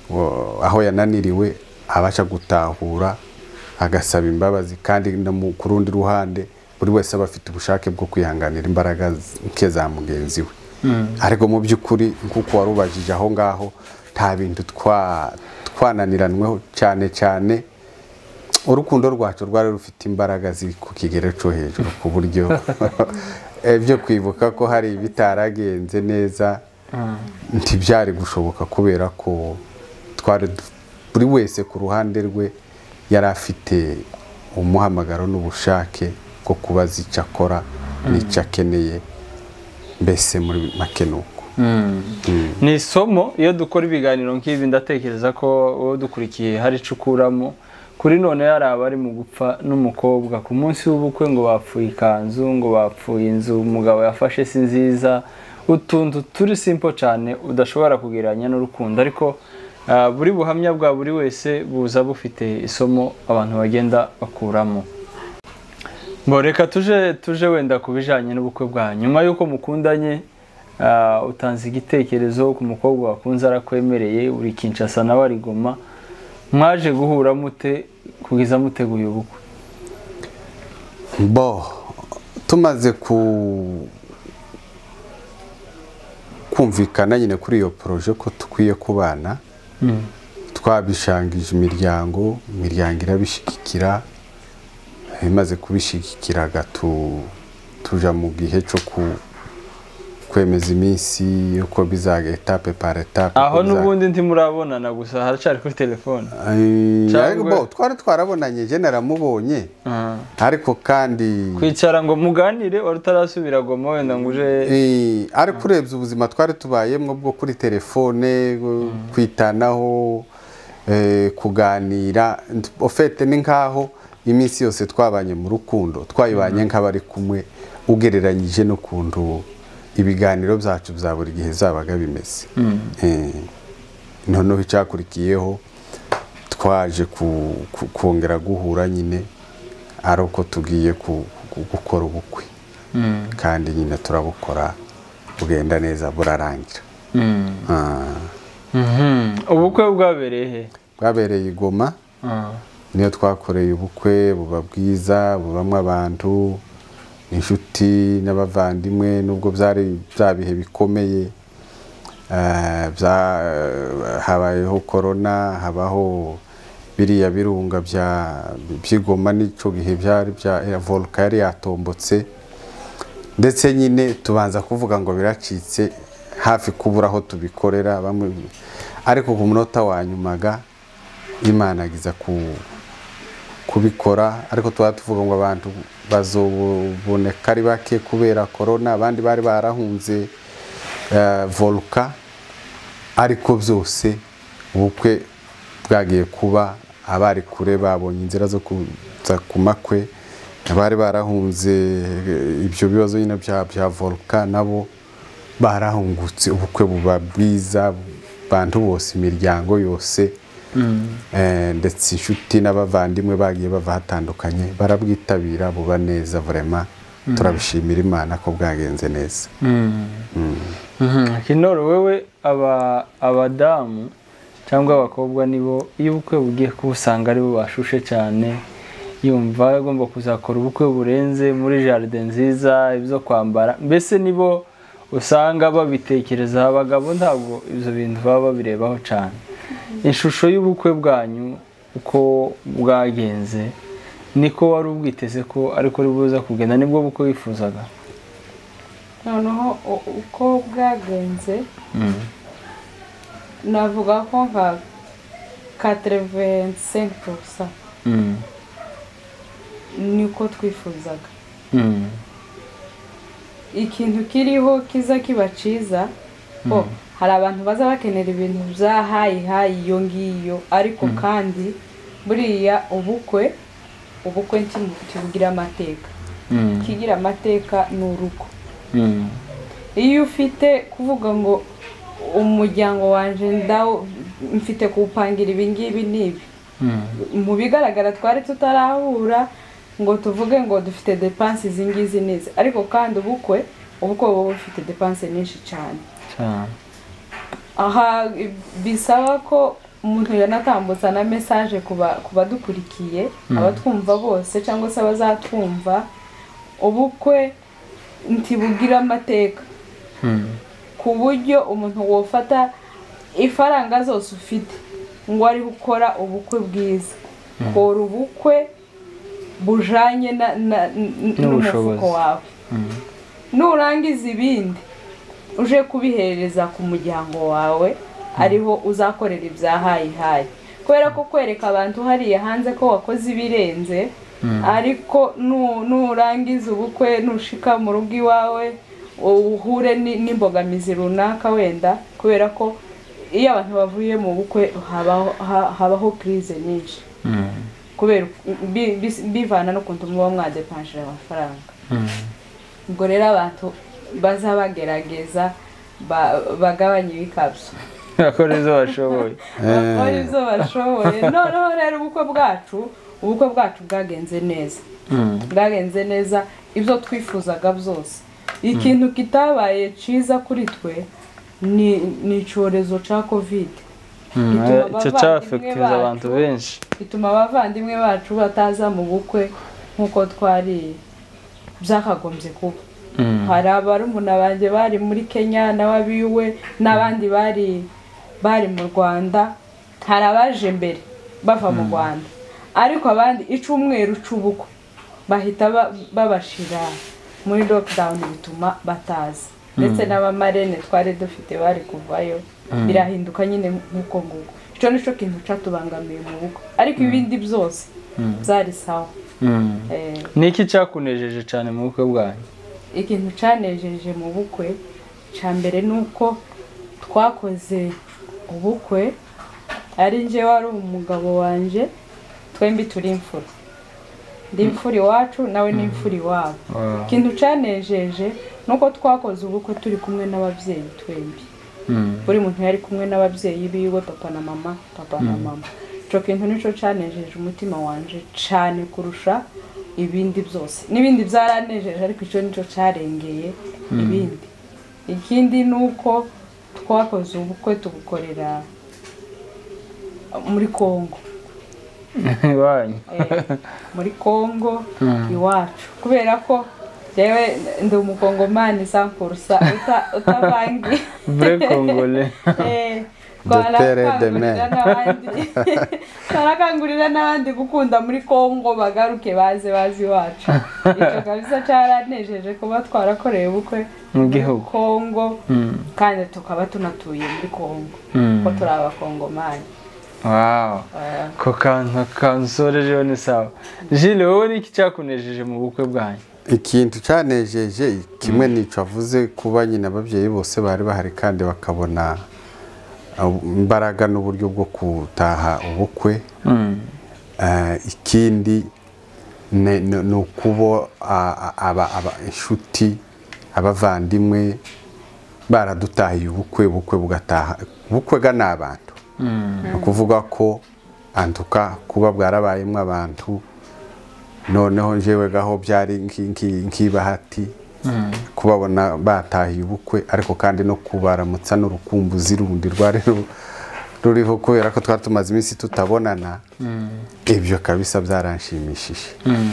aho yananiriwe abasha gutahura agasaba imbabazi, kandi ku rundi ruhande buri wese aba afite ubushake bwo kwihanganira imbaraga nke za mugenzi we. Ariko mu by'ukuri nk'uko warubajije aho ngaho nta bintu twananiranweho, cyane cyane urukundo rwacu rwari rufite imbaraga ziri ku kigero cyo hejuru ku buryo byo kwibuka ko hari ibitaragenze neza ntibyari gushoboka, kubera ko twari buri wese ku ruhande rwe yari afite umuhamagaro n'ubushake bwo kubaza icyo akora n'icyo akeneye, mbese muri make nuko. Ni isomo iyo dukora ibiganiro nk'ibi, ndatekereza ko wowe dukurikiye hari icyo ukuramo. Kuri none yari abari mu gupfa n'umukobwa ku munsi w'ubukwe ngo bapfuye ikanzu, ngo bapfuye inzu umugabo yafashe si nziza, utuntu turi simple cyane udashobora kugereranya n'urukundo, ariko buri buhamya bwa buri wese buza bufite isomo abantu bagenda bakuramo. Reka tuje wenda ku bijyanye n'ubukwe bwanyu. Nyuma y'uko mukundanye, utanze igitekerezo ku mukobwa wakunze, arakwemereye, uri Kinshasa nawe ari Goma, mwaje guhura mute kugeza muteguye ubukwe? Tumaze kumvikana nyine kuri iyo poroje ko tukwiye kubana, twabishangije imiryango irabishyigikira. Imaze kubishyigikiraga tuja mu gihe cyo kwemeza iminsi uko bizaga etape par etape. Aho n'ubundi ntimurabonana gusa haracari kuri telefone? Twari twarabonanye, je naramubonye, ariko kandi kwicara ngo muganire wari utarasubira Goma wenda ngo uje. Ariko urebye ubuzima twari tubayemwo bwo kuri telefone, kwitanaho, kuganira, ofete ni nkaho iminsi yose twabanye mu rukundo twayibanye nk'abari kumwe, ugereranyije n'ukuntu ibiganiro byacu bya buri gihe zabaga bimeze. Noneho icyakurikiyeho twaje kongera guhura nyine ari uko tugiye gukora ubukwe, kandi nyine turabukora bugenda neza, burarangira. Ubukwe bwabereye he? Bwabereye i Goma, niyo twakoreye ubukwe, buba bwiza, bubamwe abantu, inshuti n'abavandimwe, nubwo byari bya bihe bikomeye, habayeho corona, habaho biriya birunga by'Igoma, n'icyo gihe byari bya volka yari yatombotse, ndetse nyine tubanza kuvuga ngo biracitse, hafi kubura aho tubikorera bamwe, ariko ku munota wa nyumaga Imana agiza kubikora. Ariko tuvuga ngo abantu bazoboneka ari bake kubera corona, abandi bari barahunze volka, ariko byose ubukwe bwagiye kuba. Abari kure babonye inzira zo kuza ku makwe, abari barahunze ibyo bibazo nyine bya volka nabo barahungutse, ubukwe buba bwiza, abantu bose, imiryango yose, ndetse inshuti n'abavandimwe bagiye bava hatandukanye barabwitabira, buba neza. Vraiment turabishimira Imana ko bwagenze neza. Kinoro, wewe abadamu cyangwa abakobwa nibo iyo ubukwe bugiye kubusanga ari bo bashushe cyane, yumva agomba kuzakora ubukwe burenze muri jardin nziza, ibyo kwambara, mbese nibo usanga babitekereza. Abagabo ntabwo ibyo bintu baba babirebaho cyane. Ishusho y'ubukwe bwanyu uko bwagenze niko wari ubwiteze ko ariko ribuza kugenda, nibwo bukwe wifuzaga? Noneho uko bwagenze navuga ko nka 85% niko twifuzaga. Ikintu kiriho kiza kiba ciza, hari abantu baza bakenera ibintu bya hayi iyo ngiyo, ariko kandi buriya ubukwe ntibugira amateka. Kigira amateka ni urugo. Iyo ufite kuvuga ngo umuryango wanje mfite kuwupangira ibi ngibi n'ibi, mu bigaragara twari tutarahura ngo tuvuge ngo dufite depanse izi ngizi neza, ariko kandi ubukwe buba bufite depanse nyinshi cyane. Aha bisaba ko umuntu yanatambutsa na message ku badukurikiye abatwumva bose cyangwa se abazatwumva ubukwe ntibugira amateka ku buryo umuntu wofata ifaranga zose ufite ngo ari gukora ubukwe bwiza kora ubukwe bujanye n'umufuko wawe nurangiza ibindi uje kubihereza ku muryango wawe ariho uzakorera ibyahayihaye kubera ko kwereka abantu hariya hanze ko wakoze ibirenze ariko nurangiza ubukwe nushika mu rugo iwawe uhure n'imbogamizi runaka wenda kubera ko iyo abantu bavuye mu bukwe habaho crise nyinshi kubera bivana no kuntu muba mwadepanshije amafaranga ubwo rero abantu bazabagerageza bagabanya ibikabyo bakora izo bashoboye noneho rero ubukwe bwacu bwagenze neza ibyo twifuzaga byose ikintu kitabaye cyiza kuri twe ni icyorezo cya covid icyo cyafekitiza abantu benshi bituma abavandimwe bacu bataza mu bukwe nk'uko twari byakagombye kuba hari abarumuna banjye bari muri Kenya n'ababiwe n'abandi bari mu Rwanda hari abaje mbere bava mu Rwanda ariko abandi icumweru c'ubukwe bahita babashira muri lockdown bituma bataza ndetse n'abamarene twari dufite bari kuvayo birahinduka nyine nk'uko nguko ico nico kintu catubangamiye mu bukwe ariko ibindi byose byari sawa niki cyakunejeje cyane mu bukwe bwanyu ikintu cyanejeje mu bukwe cya mbere nuko twakoze ubukwe ari nje wari umugabo wanje twembi turi imfura ndi imfura iwacu nawe ni imfura iwabo ikintu cyanejeje nuko twakoze ubukwe turi kumwe n'ababyeyi twembi buri muntu yari kumwe n'ababyeyi biwe papa na mama ico kintu nico cyanejeje umutima wanje cyane kurusha ibindi byose n'ibindi byaranejeje ariko ico nico cyarengeye ibindi ikindi nuko twakoze ubukwe tubukorera muri Kongo muri Kongo iwacu kubera ko jewe ndi umukongomani 100% utavangi vrai congolais barakangurira n'abandi gukunda muri Kongo bagaruke bazi iwacu icyo kabisa cyaranejeje kuba twarakoreye ubukwe mu gihugu Kongo kandi tukaba tunatuye muri Kongo ko turi abakongomani ko kansorejeho ni sawa Jile wowe niki cyakunejeje mu bukwe bwanyu ikintu cyanejeje kimwe nico avuze kuba nyine ababyeyi bose bari bahari kandi bakabona imbaraga n'uburyo bwo kutaha ubukwe ikindi ni ukubo inshuti abavandimwe baradutahiye ubukwe bugataha ubukwe ga n'abantu ukuvuga ko antuka kuba bwarabayemo abantu noneho njewe gaho byari nk'ibahati kubabona batahiye ubukwe ariko kandi no kubaramutsa n'urukumbuzi rundi ruriho kubera ko twari tumaze iminsi tutabonana ibyo kabisa byaranshimishije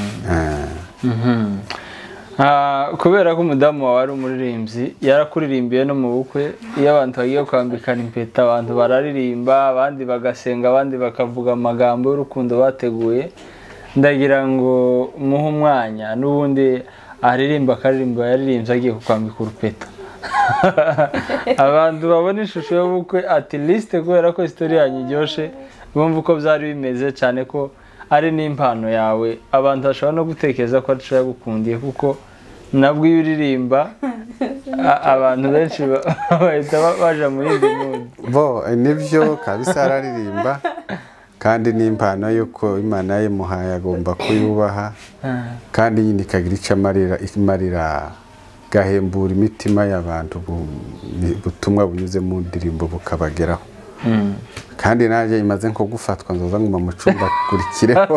kubera ko umudamu wawe ari umuririmbyi yarakuririmbiye no mu bukwe iyo abantu bagiye kwambikana impeta abantu bararirimba abandi bagasenga abandi bakavuga amagambo y'urukundo bateguye ndagira ngo muhe umwanya n'ubundi aririmba akaririmba yaririmbye agiye kukwambika urupeta abantu babona ishusho y'ubukwe at least kubera ko story yanyu iryoshe bumva uko byari bimeze cyane ko ari n'impano yawe abantu bashobora no gutekereza ko ari gukundiye kuko nabwo iyo uririmba abantu benshi bahita baja mu yindi mood nibyo kabisa araririmba kandi n'impano yuko Imana yamuhaye agomba kuyubaha kandi nyine ikagira icyo imarira gahembura imitima y'abantu butumwa bunyuze mu ndirimbo bukabageraho kandi naje imaze nko gufatwa nzoza nguma mu cyumba kurikireho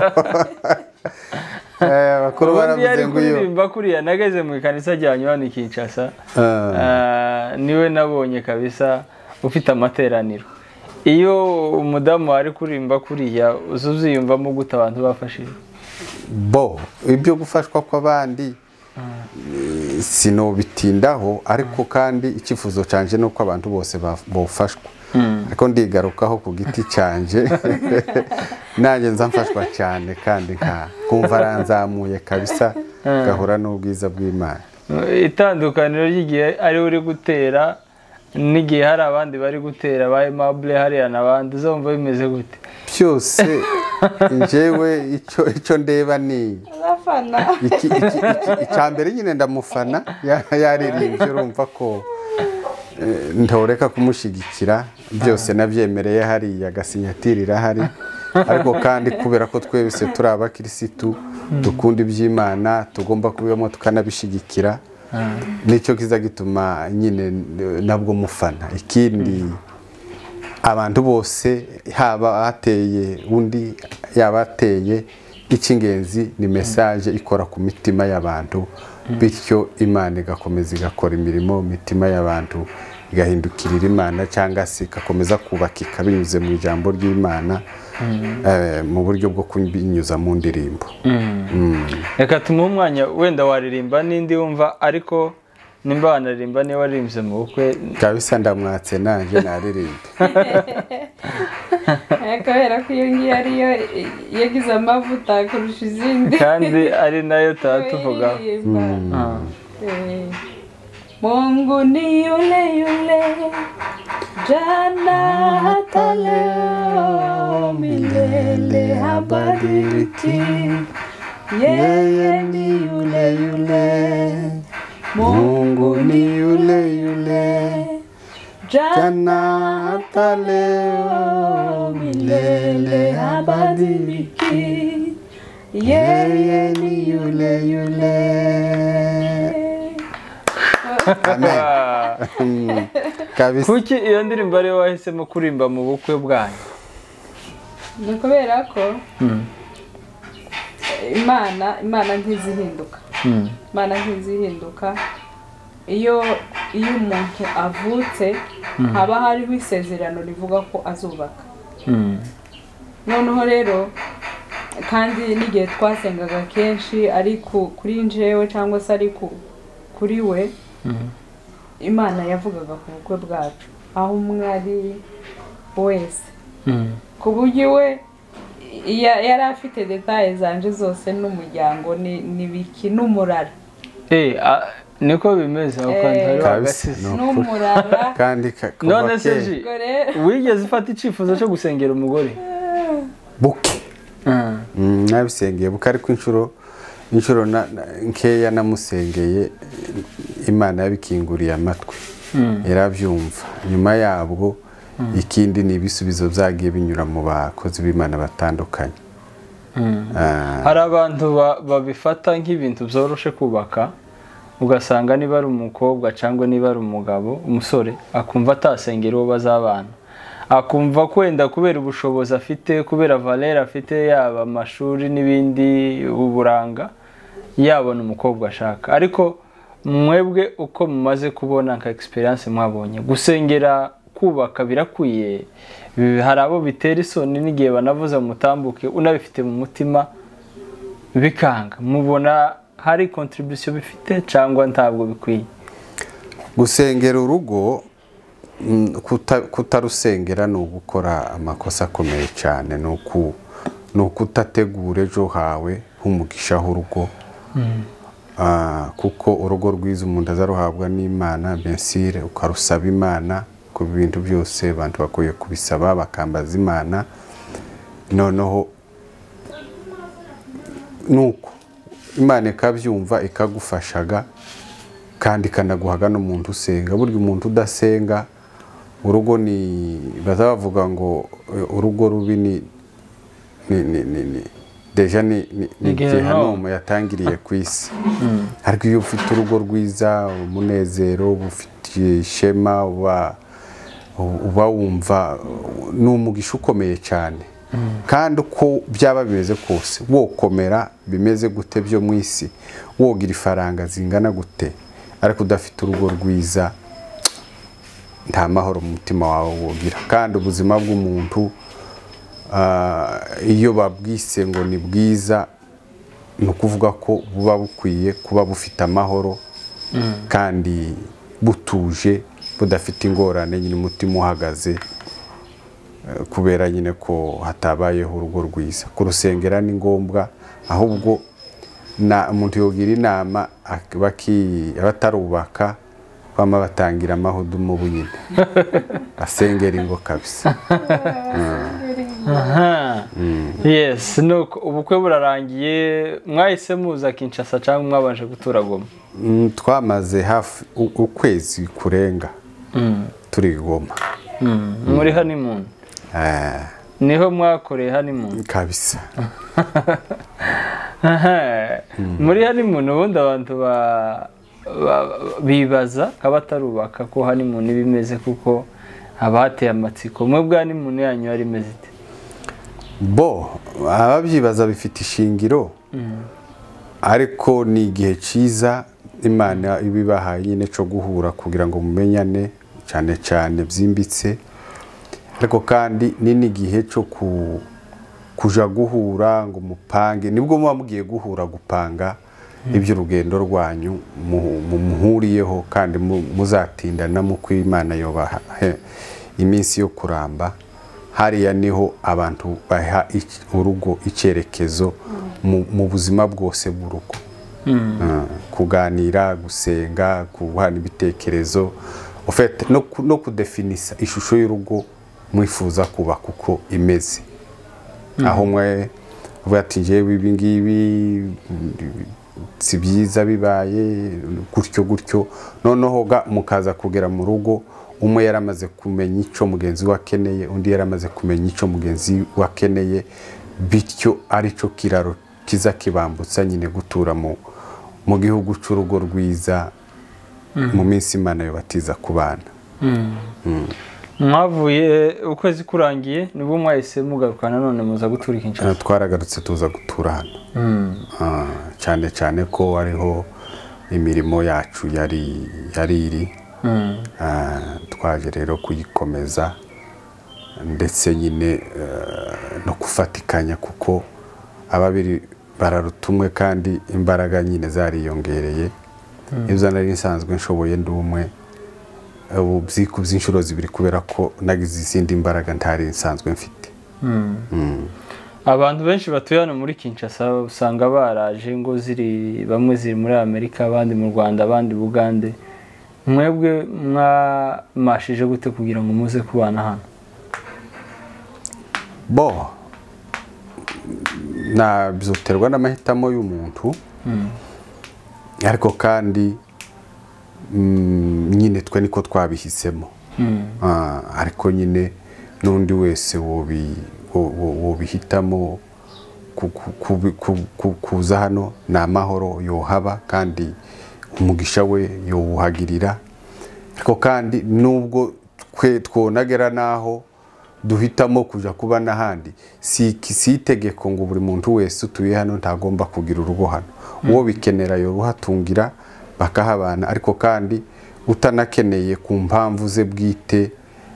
bakuru baravuze ngo iyo kuririmba kuriya nageze mu kanisa ryanyu hano Kinshasa niwe nabonye kabisa ufite amateraniro iyo umudamu ari kurimba kuriya uziyumvamo gute abantu bafashije bo ibyo gufashwa kw'abandi sinobitindaho ariko kandi icyifuzo canje nuko abantu bose bofashwa ariko ndigarukaho ku giti canje nanjye nzamfashwa cyane kandi kumva aranzamuye kabisa gahura n'ubwiza bw'Imana. Itandukaniro ry'igihe ari uri gutera n'igihe hari abandi bari gutera ba Aimable hariya n'abandi uzumva bimeze gute? Byose njyewe icyo ndeba ni icyambere nyine ndamufana yaririmbye urumva ko ntoreka kumushyigikira byose nabyemereye hariya agasinyatiri irahari ariko kandi kubera ko twese turi abakirisitu dukunda iby'Imana tugomba kubibamo tukanabishyigikira nicyo kiza gituma nyine nabwo mufana. Ikindi abantu bose haba ateye undi yaba ateye icy'ingenzi ni message ikora ku mitima y'abantu bityo Imana igakomeza igakora imirimo mitima y'abantu igahindukirira Imana cyangwa se igakomeza kubakika binyuze mu ijambo ry'Imana mu buryo bwo kubinyuza mu ndirimbo. Reka tumuhe umwanya wenda waririmba n'indi wumva ariko nimba wanaririmba niba waririmbye mu bukwe kabisa ndamwatse nanjye naririmbe kubera ko iyo ngiyo ariyo yagize amavuta kurusha izindi kandi ari nayo tuvugaho. Mungu ni yule yule jana hata leo milele habadiliki, yeye ni yule yule. Mungu ni yule yule jana hata leo milele habadiliki, yeye ni yule yule. Amen. Kuki iyo ndirimbo ariyo wahisemo kurimba mu bukwe bwanyu? Ni kubera ko Imana ntizihinduka. Imana ntizihinduka. Iyo umuntu avutse haba hariho isezerano rivuga ko azubaka. Noneho rero kandi n'igihe twasengaga kenshi ari kuri njyewe cyangwa se ari kuri we, Imana yavugaga ku bukwe bwacu aho umwari wese ku buryo we yari afite detaye zanje zose n'umuryango n'ibiki n'umurara niko bimeze aho kandi hari agasize n'umurara kandi none se wigeze ufata icyifuzo cyo gusengera umugore buke nabisengeye buke ariko inshuro nkeya namusengeye Imana yabikinguriye amatwi yarabyumva. Nyuma yabwo ikindi ni ibisubizo byagiye binyura mu bakozi b'Imana batandukanye. Hari abantu babifata nk'ibintu byoroshe kubaka ugasanga niba ari umukobwa cyangwa niba ari umugabo umusore akumva atasengera uwo bazabana, akumva kwenda kubera ubushobozi afite kubera valeur afite yaba amashuri n'ibindi uburanga yabona umukobwa ashaka. Ariko mwebwe uko mumaze kubona nka experience mwabonye gusengera kubaka birakwiye, hari abo bitera isoni n'igihe banavuza mutambuke unabifite mu mutima bikanga, mubona hari contribution bifite cyangwa ntabwo bikwiye? Gusengera urugo kutarusengera ni ugukora amakosa akomeye cyane, ni ukutategura ejo hawe h'umugisha h'urugo. Kuko urugo rwiza umuntu azaruhabwa n'Imana bensire ukarusaba Imana ku bintu byose abantu bakwiye kubisaba bakambaza Imana. Noneho nuko Imana ikabyumva ikagufashaga kandi ikanaguhaga n'umuntu usenga. Burya umuntu udasenga urugo ni bazavuga ngo urugo rubi ni deja ni Gehinomu yatangiriye ku isi. Ariko iyo ufite urugo rwiza umunezero ufite ishema uba wumva n'umugisha ukomeye cyane. Kandi uko byaba bimeze kose wokomera bimeze gute byo mu isi wogira ifaranga zingana gute ariko udafite urugo rwiza nta mahoro mu mutima wawe wogira. Kandi ubuzima bw'umuntu iyo babwise ngo ni bwiza, ni ukuvuga ko buba bukwiye kuba bufite amahoro kandi butuje, budafite ingorane, nyine umutima uhagaze, kubera nyine ko hatabayeho urugo rwiza. Kurusengera ni ngombwa, ahubwo umuntu yogira inama abatarubaka bama batangira amahudumu bunyine asengera ingo kabisa. Yes, nuko ubukwe burarangiye, mwahise muza Kinshasa cyangwa mwabanje gutura Goma? Twamaze hafi ukwezi kurenga turi Goma. Muri honeymoon? Niho mwakoreye honeymoon kabisa. Muri honeymoon ubundi abantu bibaza abatarubaka ko honeymoon bimeze, kuko abateye amatsiko. Mwe bwa honeymoon yanyu yari imeze ite? Ababyibaza bifite ishingiro, ariko ni igihe cyiza Imana ibibahaye nyine cyo guhura kugira ngo mumenyane cyane cyane byimbitse. Ariko kandi ni n'igihe cyo kuja guhura ngo mupange, nibwo muba mugiye guhura gupanga iby'urugendo rwanyu muhuriyeho, kandi muzatindana mu kw'Imana yobaha iminsi yo kuramba. Hariya niho abantu baha urugo icyerekezo mu buzima bwose bw'urugo. Kuganira, gusenga, guhana ibitekerezo, no kudefinisa ishusho y'urugo mwifuza kuba kuko imeze. Aho mwe uvuga ati njyewe ibi ngibi si byiza bibaye gutyo, noneho mukaza kugera mu rugo, umwe yaramaze kumenya icyo mugenzi we akeneye, undi yaramaze kumenya icyo mugenzi we akeneye, bityo aricyo kiraro kiza kibambutsa nyine gutura mu gihugu cy'urugo rwiza mu minsi Imana yobatiza ku bana. Mwavuye ukwezi kurangiye nibwo mwahise mugarukana none muza gutura Kinshasa? Twaragarutse tuza gutura hano, cyane cyane ko ariho imirimo yacu yari iri. Twaje rero kuyikomeza ndetse nyine no kufatikanya, kuko ababiri bararutumwe kandi imbaraga nyine zariyongereye. Ibyo nari nsanzwe nshoboye ndi umwe, ubu byikubye inshuro zibiri kubera ko nagize izindi mbaraga ntari nsanzwe mfite. Abantu benshi batuye hano muri Kinshasa usanga baraje ngo bamwe ziri muri Amerika, abandi mu Rwanda, abandi Bugande. Mwebwe mwamashije gute kugira ngo muze kubana hano? Bizoterwa n'amahitamo y'umuntu, ariko kandi nyine twe niko twabihisemo. Ariko nyine n'undi wese wobihitamo kuza hano, ni amahoro yohaba kandi umugisha we yowuhagirira. Ariko kandi nubwo twonagera naho duhitamo kuja kuba n'ahandi, si itegeko ngo buri muntu wese utuye hano ntagomba kugira urugo hano. Uwo bikenera yoruhatungira bakahabana, ariko kandi utanakeneye ku mpamvu ze bwite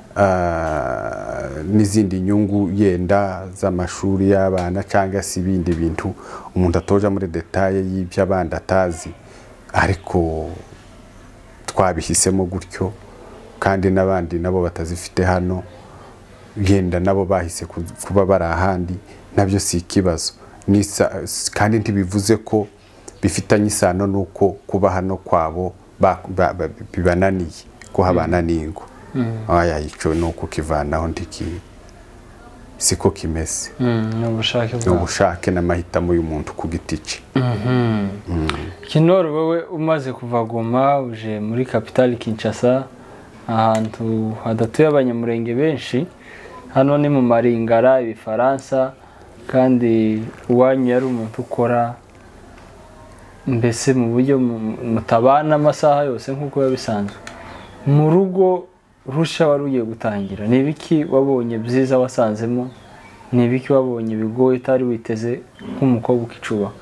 n'izindi nyungu yenda z'amashuri y'abana cyangwa se ibindi bintu umuntu atoja muri detaye y'iby'abandi atazi, ariko twabihisemo gutyo. Kandi n'abandi nabo batazifite hano, yenda nabo bahise kuba bari ahandi, nabyo si ikibazo. Kandi ntibivuze ko bifitanye isano nuko kuba hano kwabo bibananiye ko habana n'ingo. Icyo ni uko kivanaho siko kimeze. Ni ubushake n'amahitamo y'umuntu ku giti cye. Kinoro, wowe umaze kuva Goma uje muri kapitali Kinshasa, ahantu hadatuye abanyamurenge benshi. Hano ni mu Maringara, Ibifaransa, kandi uwanyu yari umuntu ukora mbese mu buryo mutabana amasaha yose nk'uko yabisanzwe. Mu rugo rusha wari ugiye gutangira, ni ibiki wabonye byiza wasanzemo? Ni ibiki wabonye bigoye utari witeze nk'umukobwa ukicubaka?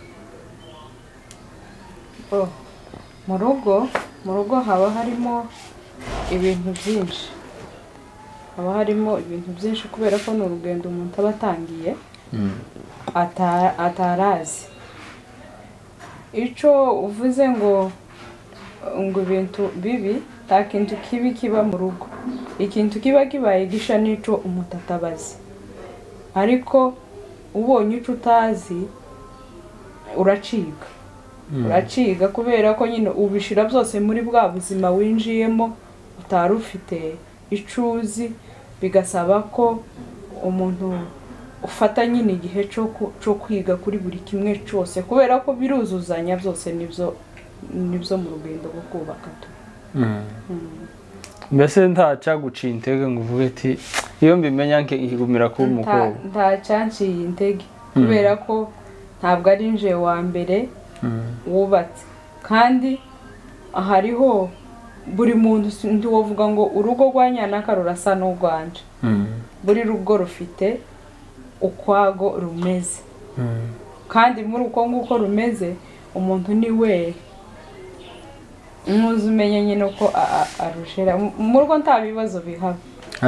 Mu rugo haba harimo ibintu byinshi. haba harimo ibintu byinshi kubera ko ni urugendo umuntu aba atangiye atarazi. Icyo uvuze ngo ibintu bibi nta kintu kibi kiba mu rugo, ikintu kiba kibaye gisha n'icyo umuntu atabazi, ariko ubonye icyo utazi uraciga kubera ko nyine ubishira byose muri bwa buzima winjiyemo utari ufite icuzi, bigasaba ko umuntu ufata nyine igihe cyo kwiga kuri buri kimwe cyose kubera ko biruzuzanya byose nibyo mu rugendo rwo kubaka. mbese ntacyaguciye intege ngo uvuge ati iyo mbimenya nkigumira kuba umukobwa? Ntacyanciye intege kubera ko ntabwo ari nje wa mbere wubatse, kandi hariho buri muntu ntiwavuga ngo urugo rwa Nyanaka rurasa n'urwanje, buri rugo rufite ukwago rumeze, kandi muri uko nguko rumeze umuntu ni we muzi umenye nyine uko arushera mu rugo. Nta bibazo bihaba,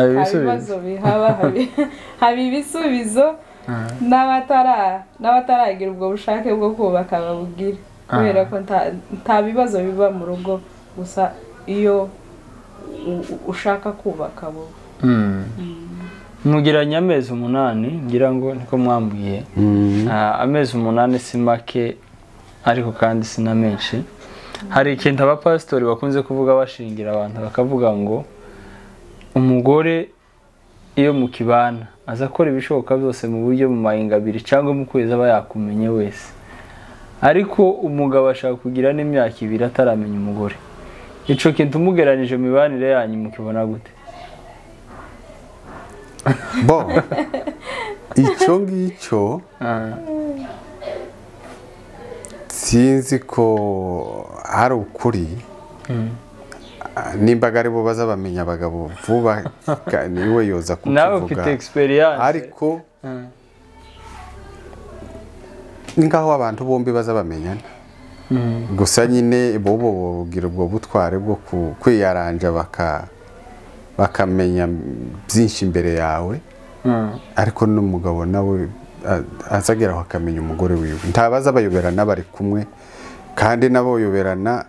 haba ibisubizo, n'abataragira ubwo bushake bwo kubaka babubwira, kubera ko nta bibazo biba mu rugo, gusa iyo ushaka kubaka bo. mugiranye amezi 8 ngira ngo niko mwambwiye. Amezi 8 si make ariko kandi si na menshi. Hari ikintu abapasitori bakunze kuvuga bashingira abantu bakavuga ngo umugore iyo mukibana aza akora ibishoboka byose mu buryo mu mayinga 2 cyangwa mu kwezi aba yakumenye wese, ariko umugabo ashaka kugira n'imyaka 2 ataramenya umugore. Ico kintu mugeranije mu mibanire yanyu mukibona gute? Bo icyo ngicyo sinzi ko hari ukuri, nimbaga ari bo bazabamenya abagabo vuba niwe yoza kukivuga, nawe ufite experience, ariko ngaho abantu bombi bazabamenyana. Gusa nyine bo bogira ubwo butware bwo kwiyaranja bakamenya byinshi imbere yawe, ariko n'umugabo nawe azageraho akamenya umugore wiwe. Ntabaza bayoberana bari kumwe, kandi nabo yoberana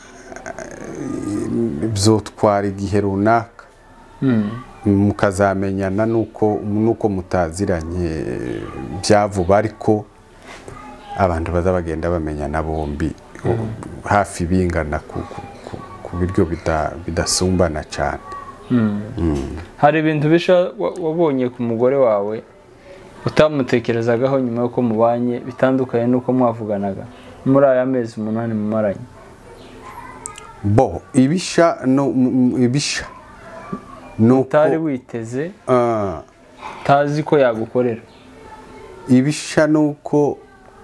byotwara igihe runaka mukazamenyana nuko mutaziranye byavuba, ariko abantu bazabagenda bamenyana bombi hafi bingana ku biryo bidasumbana cyane. Hari ibintu bisha wabonye ku mugore wawe utamutekerezagaho nyuma yuko mubanye bitandukanye nuko mwavuganaga muri aya mezi 8 mumaranye? Bo ibisha nuko utari witeze, tazi ko yagukorera. Ibisha nuko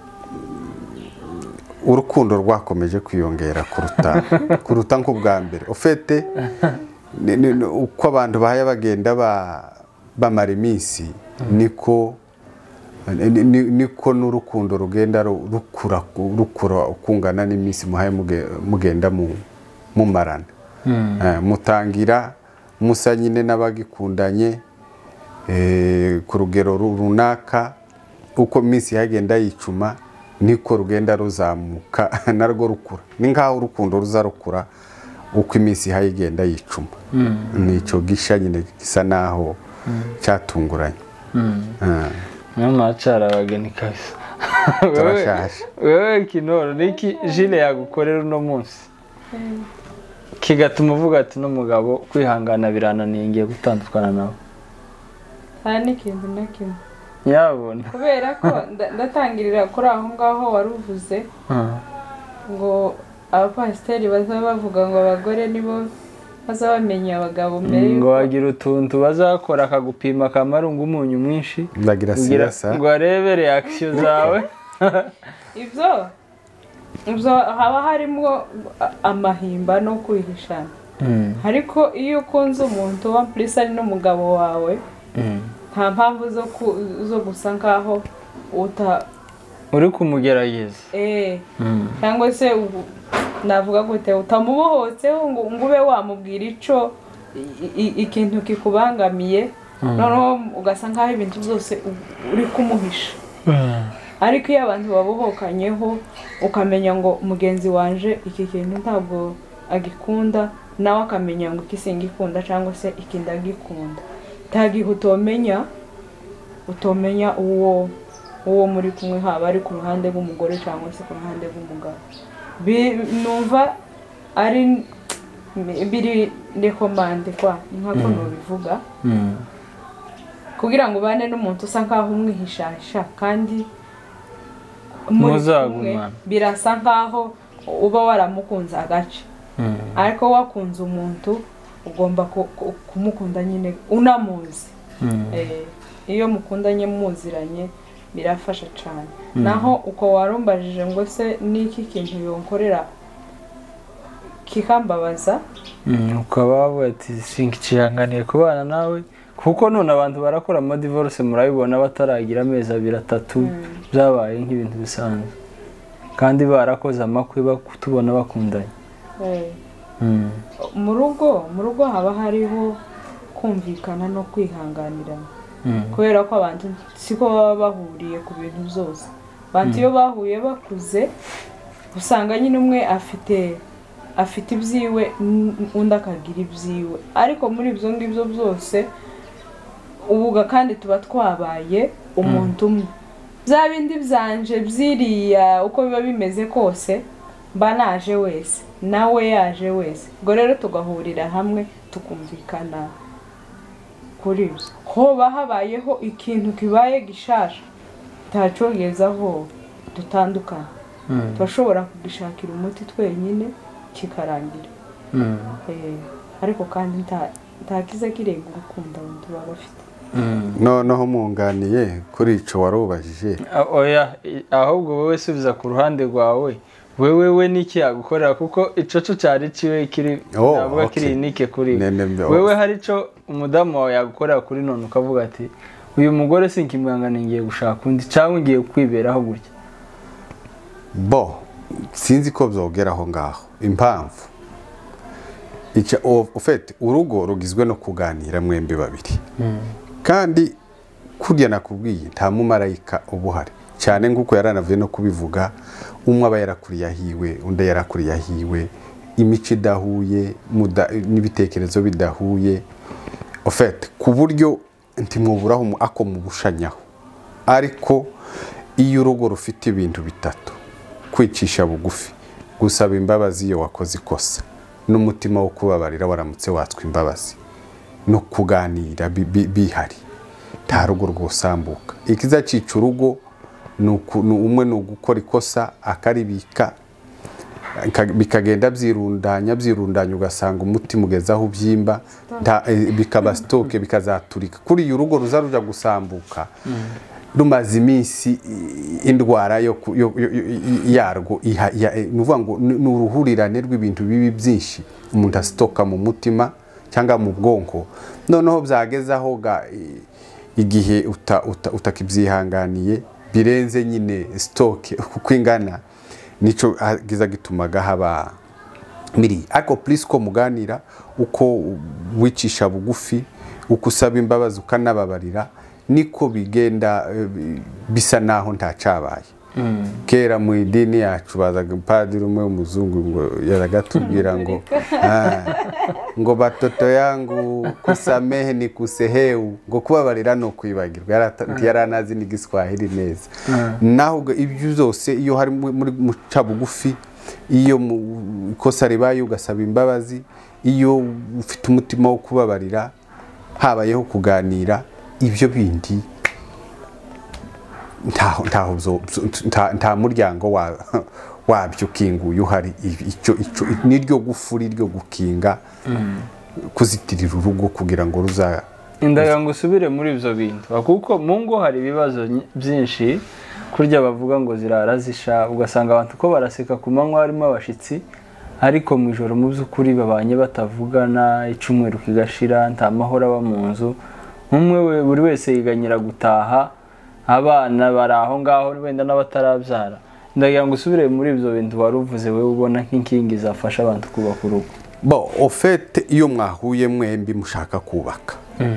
urukundo rwakomeje kwiyongera kuruta nko bwa mbere. Ofete uko abantu bahaye bagenda bamara iminsi niko n'urukundo rugenda rukura ukungana n'iminsi muhaye mugenda mumarana. Mutangira musa nyine n'abagikundanye ku rugero runaka, uko iminsi yagenda yicuma niko rugenda ruzamuka narwo rukura. Ni ngaho urukundo ruzarukura uko iminsi igenda yicuma. Nicyo gisha nyine gisa naho cyatunguranye. Mama acara abageni kabisa. Turashasha. Wewe Kinoro niki Jile yagukorera uno munsi kigatuma uvuga ati n'umugabo kwihangana birananiye ngiye gutandukana nawe? Hari ikintu na kimwe yabona, kubera ko ndatangirira kuri aho ngaho waruvuze ngo abapasiteri bazaba bavuga ngo abagore nibo bazabamenya abagabo mbere ngo wagira utuntu bazakora akagupima kamarungu umunyu mwinshi ndagira siyasa ngo arebe reaction zawe. Ibyo haba harimo amahimba no kwihishana, ariko iyo ukunze umuntu wa plisa ari n'umugabo wawe nta mpamvu zo gusa nkaho uri kumugerageza cyangwa se navuga gute utamubohotseho ngo ube wamubwira ico ikintu kikubangamiye noneho ugasa nk'aho ibintu byose uri kumuhisha ariko iyo abantu babuhokanyeho ukamenya ngo mugenzi wanje iki kintu ntabwo agikunda nawe akamenya ngo iki singikunda cyangwa se iki ndagikunda tagihe utomenya uwo muri kumwe haba ari ku ruhande rw'umugore cyangwa se ku ruhande rw'umugabo numva ari biri rekomande kwa nkako bivuga kugira ngo ubane n'umuntu usa nkaho umwihishahisha kandi birasa nkaho uba waramukunze agace ariko wakunze umuntu ugomba kumukunda nyine unamuzi iyo mukundanye muziranye birafasha cyane naho uko warumbajije ngo se niki kintu yonkorera kikambabaza ukaba wavuga ati sinkihanganiye kubana nawe kuko none abantu barakora ama divorce murabibona bataragira amezi 2-3 byabaye nk'ibintu bisanzwe kandi barakoze amakwe bakutubona bakundanye mu rugo haba hariho kumvikana no kwihanganirana kubera ko abantu siko baba bahuriye ku bintu byose abantu iyo bahuye bakuze usanga nyine umwe afite ibyiwe undi akagira ibyiwe ariko muri ibyo ngibyo byose ubuga kandi tuba twabaye umuntu umwe bya bindi byanje byiriya uko biba bimeze kose mba naje wese nawe yaje wese ubwo rero tugahurira hamwe tukumvikana kuri ibyo hoba habayeho ikintu kibaye gishasha tacogezaho dutandukana turashobora kugishakira umuti twenyine kikarangira ariko kandi ntakiza kirenga urukundo abantu baba bafite noneho munganiye kuri ico warubajije oya ahubwo wowe subiza ku ruhande rwawe wewe niki yagukorera kuko ico cyo cyari ciwe kiri navuga kiri nike kuri wewe hari ico umudamu wawe yagukorera kuri none ukavuga ati uyu mugore sinkimwangana ngiye gushaka undi cyangwa ngiye kwiberaho gutya sinzi ko byogeraho ngaho impamvu ufite urugo rugizwe no kuganira mwembi babiri kandi kurya nakubwiye nta mumarayika ubuhari cyane nk'uko yaranavuye no kubivuga umwe aba yarakuriye ahiwe undi yarakuriye ahiwe imico idahuye n'ibitekerezo bidahuye ufite ku buryo ntimuburaho ako mubushanyaho ariko iyo urugo rufite ibintu bitatu kwicisha bugufi gusaba imbabazi iyo wakoze ikosa n'umutima wo kubabarira waramutse watswe imbabazi no kuganira bihari nta rugo rwosambuka ikiza cica urugo umwe ni ugukora ikosa akaribika bikagenda byirundanya ugasanga umutima ugezaho ubyimba bikaba stoke bikazaturika kuri iyo urugo ruzaruja gusambuka rumaze iminsi indwara yarwo nuvuga ngo ni uruhurirane rw'ibintu bibi byinshi umuntu asitoka mu mutima cyangwa mu bwonko noneho byagezaho igihe utakibyihanganiye birenze nyine stoke uko ingana nico giza gitumaga haba miri ariko please ko muganira uko wicisha bugufi uko usaba imbabazi ukanababarira niko bigenda bisa naho ntacabaye kera mu idini yacu bazaga padiri umwe w'umuzungu ngo yaragatubwira ngo batoto yangu kusamehe ni kuseheu ngo kubabarira no kwibagirwa yaranazi n'igiswahili neza naho ibyo zose iyo hari muri muca bugufi iyo ikosa ribaye ugasaba imbabazi iyo ufite umutima wo kubabarira habayeho kuganira ibyo bindi nta muryango wabyo kinguye uhari niryo gufuri ryo gukinga kuzitirira urugo kugira ngo indaga ngo usubire muri ibyo bintu kuko mu ngo hari ibibazo byinshi kurya bavuga ngo zirara zisha ugasanga abantu ko baraseka ku manywa harimo abashitsi ariko mu ijoro mu by'ukuri babanye batavugana icumweru kigashira nta mahoro aba mu nzu umwe buri wese yiganyira gutaha abana bari aho ngaho wenda n'abatarabyara ndagira ngo usubire muri ibyo bintu wari uvuze wowe ubona nk'inkingi zafasha abantu kubaka urugo bo ofete iyo mwahuye mwembi mushaka kubaka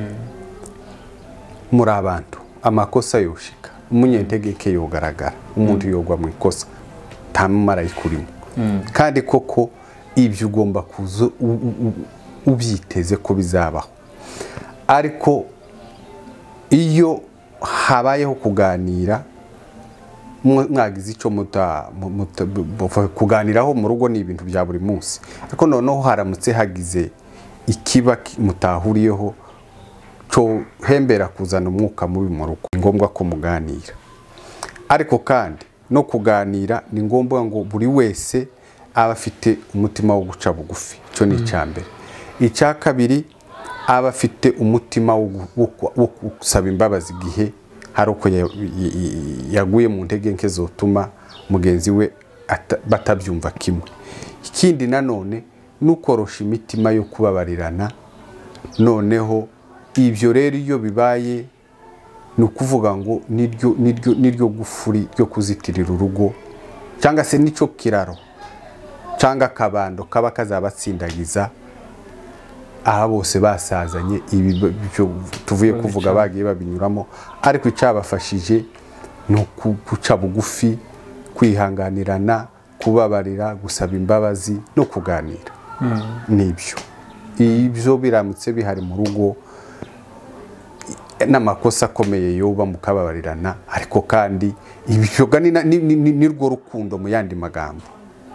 muri abantu amakosa yoshika umunyentegeke yogaragara umuntu yogwa mu ikosa ntamumarayika urimo kandi koko ibyo ugomba kuza ubyiteze ko bizabaho ariko iyo habayeho kuganira mwagize icyo kuganiraho mu rugo ni ibintu bya buri munsi ariko noneho haramutse hagize ikiba mutahuriyeho cyo hembera kuzana umwuka mubi mu rugo ni ngombwa ko muganira ariko kandi no kuganira ni ngombwa ngo buri wese aba afite umutima wo guca bugufi cyo ni icyambere icya kabiri aba afite umutima wo gusaba imbabazi igihe hari uko yaguye mu ntege nke zotuma mugenzi we batabyumva kimwe ikindi nanone nukorosha imitima yo kubabarirana noneho ibyo rero iyo bibaye ni ukuvuga ngo niryo gufuri ryo kuzitirira urugo cyangwa se n'icyo kiraro cyangwa akabando kaba kazabatsindagiza aha bose basazanye ibi tuvuye kuvuga bagiye babinyuramo ariko icyabafashije ni ukuca bugufi kwihanganirana kubabarira gusaba imbabazi no kuganira n'ibyo ibyo biramutse bihari mu rugo n'amakosa akomeye yoba mukababarirana ariko kandi ibyo ni rwo rukundo mu yandi magambo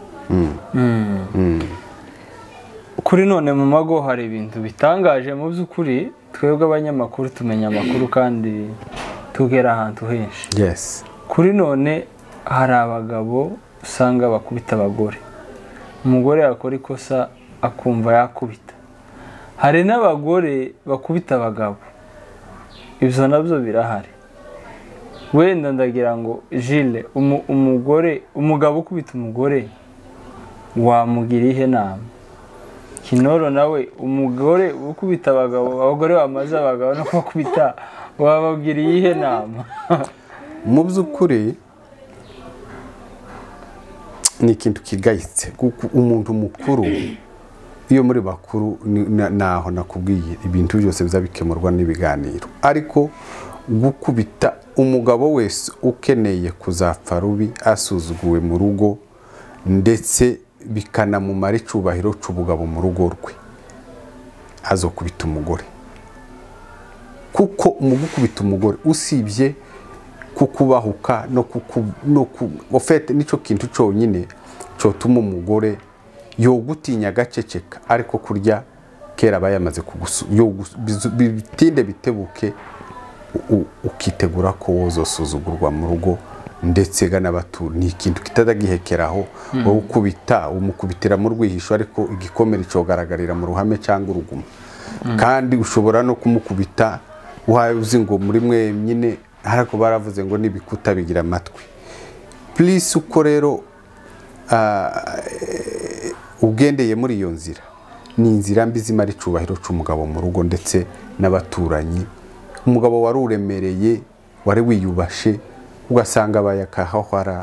kuri none mu mago hari ibintu bitangaje mu by'ukuri twebwe abanyamakuru tumenya amakuru kandi tugera ahantu henshi yes kuri none hari abagabo usanga bakubita abagore umugore yakora ikosa akumva yakubita hari n'abagore bakubita abagabo ibyo nabyo birahari wenda ndagira ngo Jules umugabo ukubita umugore wamugira ihe nama Kinoro nawe umugore ukubita abagore bamaze abagabo no kubita wababwira ihe nama mu by'ukuri ni ikintu kigayitse kuko umuntu mukuru iyo muri bakuru naho nakubwiye ibintu byose bizabikemurwa n'ibiganiro ariko gukubita umugabo wese ukeneye kuzapfa rubi asuzuguwe mu rugo ndetse bikanamumara icubahiro c'ubugabo mu rugo rwe azokubita umugore kuko mu gukubita umugore usibye kukubahuka no ofete nico kintu cyonyine cyotuma umugore yogutinya gaceceka ariko kurya kera bayamaze bitinde bitebuke ukitegura ko wozosuzugurwa mu rugo ndetse ganabatu ni ikintu kitadagihekeraho wo gukubita umukubitira mu rwihisho ariko igikomere cogaragarira mu ruhame cyangwa uruguma kandi ushobora no kumukubita uzi ngo muri mwe nyine harako baravuze ngo nibikuta bigira amatwi please uko rero ugendeye muri iyo nzira ni inzira mbi zimara icubahiro c'umugabo mu rugo ndetse n'abaturanyi umugabo wari uremereye wari wiyubashe ugasanga bayakahahwara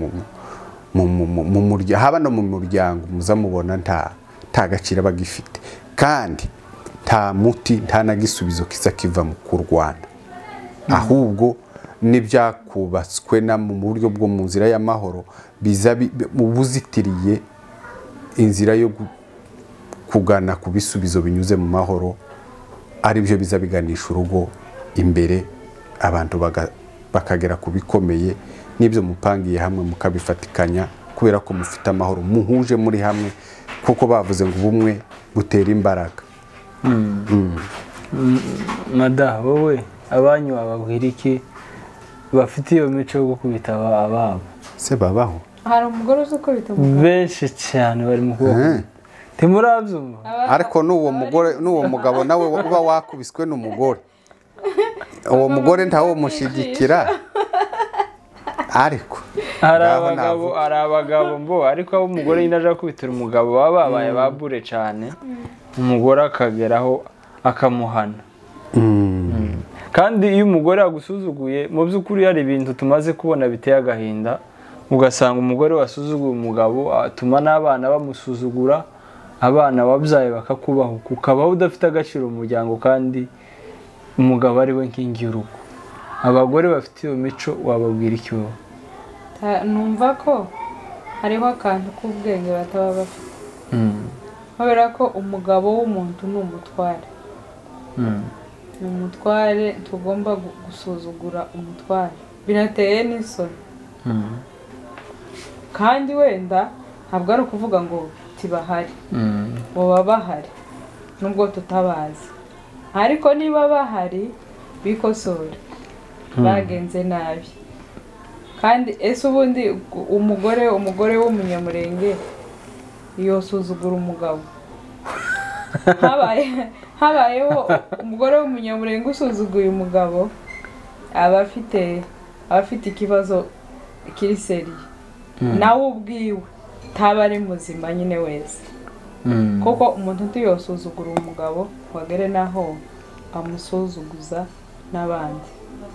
mu muryango haba no mu muryango muzamubona nta gaciro bagifite kandi nta muti nta nagisubizo kiza kiva mu kurwana ahubwo n'ibyakubatswe mu buryo bwo mu nzira y'amahoro biza buzitiriye inzira yo kugana ku bisubizo binyuze mu mahoro ari byo biza biganisha urugo imbere abantu bakagera ku bikomeye n'ibyo mupangiye hamwe mukabifatikanya kubera ko mufite amahoro muhuje muri hamwe kuko bavuze ngo ubumwe butera imbaraga mada wowe abanyu bababwira iki bafite iyo mico yo gukubita ababo se babaho hari umugore uzi ukubita umugabo benshi cyane bari mu kuboko timurabyumva ariko n'uwo mugabo nawe uba wakubiswe n'umugore uwo mugore ntawo mushigikira ariko hari abagabo mbo ariko abo umugore nyine aje kubitira umugabo baba babaye babure cyane umugore akageraho akamuhana kandi iyo umugore agusuzuguye mu by'ukuri hari ibintu tumaze kubona biteye agahinda ugasanga umugore wasuzuguye umugabo atuma n'abana bamusuzugura abana wabyaye bakakubahuka ukabaho udafite agaciro mu muryango kandi umugabo ari we nkingi y'urugo. Abagore bafite iyo mico wababwira iki wowe? Numva ko hariho akantu k'ubwenge bataba bafite. Kubera ko umugabo w'umuntu ni umutware. Ni umutware, tugomba gusuzugura umutware. Binateye n'isoni. Kandi wenda ntabwo ari ukuvuga ngo tibahari. Baba bahari nubwo tutabazi. Ariko niba bahari bikosora. Bagenze nabi. Kandi ese ubundi umugore w'umunyamurenge yosuzugura umugabo. Habayeho umugore w'umunyamurenge usuzuguye umugabo aba afite ikibazo kiri seri. Nawe ubwiwe taba ari muzima nyine wese. Kuko umuntu utiyosuzugura umugabo wagere naho amusuzuguza n'abandi.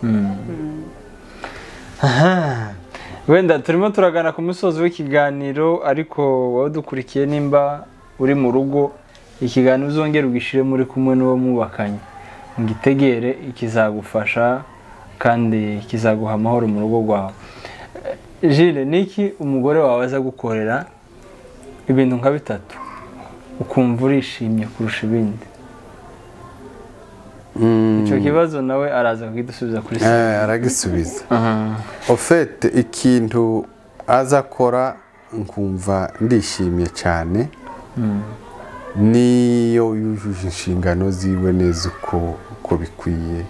Wenda turimo turagana ku musozi w'ikiganiro, ariko wowe dukurikiye nimba uri mu rugo, ikiganiro uzongera ugishire muri kumwe n'uwo mubakanye, ngitegere ikizagufasha kandi kizaguha amahoro mu rugo rwawe. Jules, niki umugore wawe aza gukorera ibintu nka bitatu ukumva urishimye kurusha ibindi? Icyo kibazo nawe araza kugidusubiza kuri se. Aragisubiza. Ofete ikintu aza akora nkumva ndishimye cyane niyo yujuje inshingano ziwe neza uko bikwiye.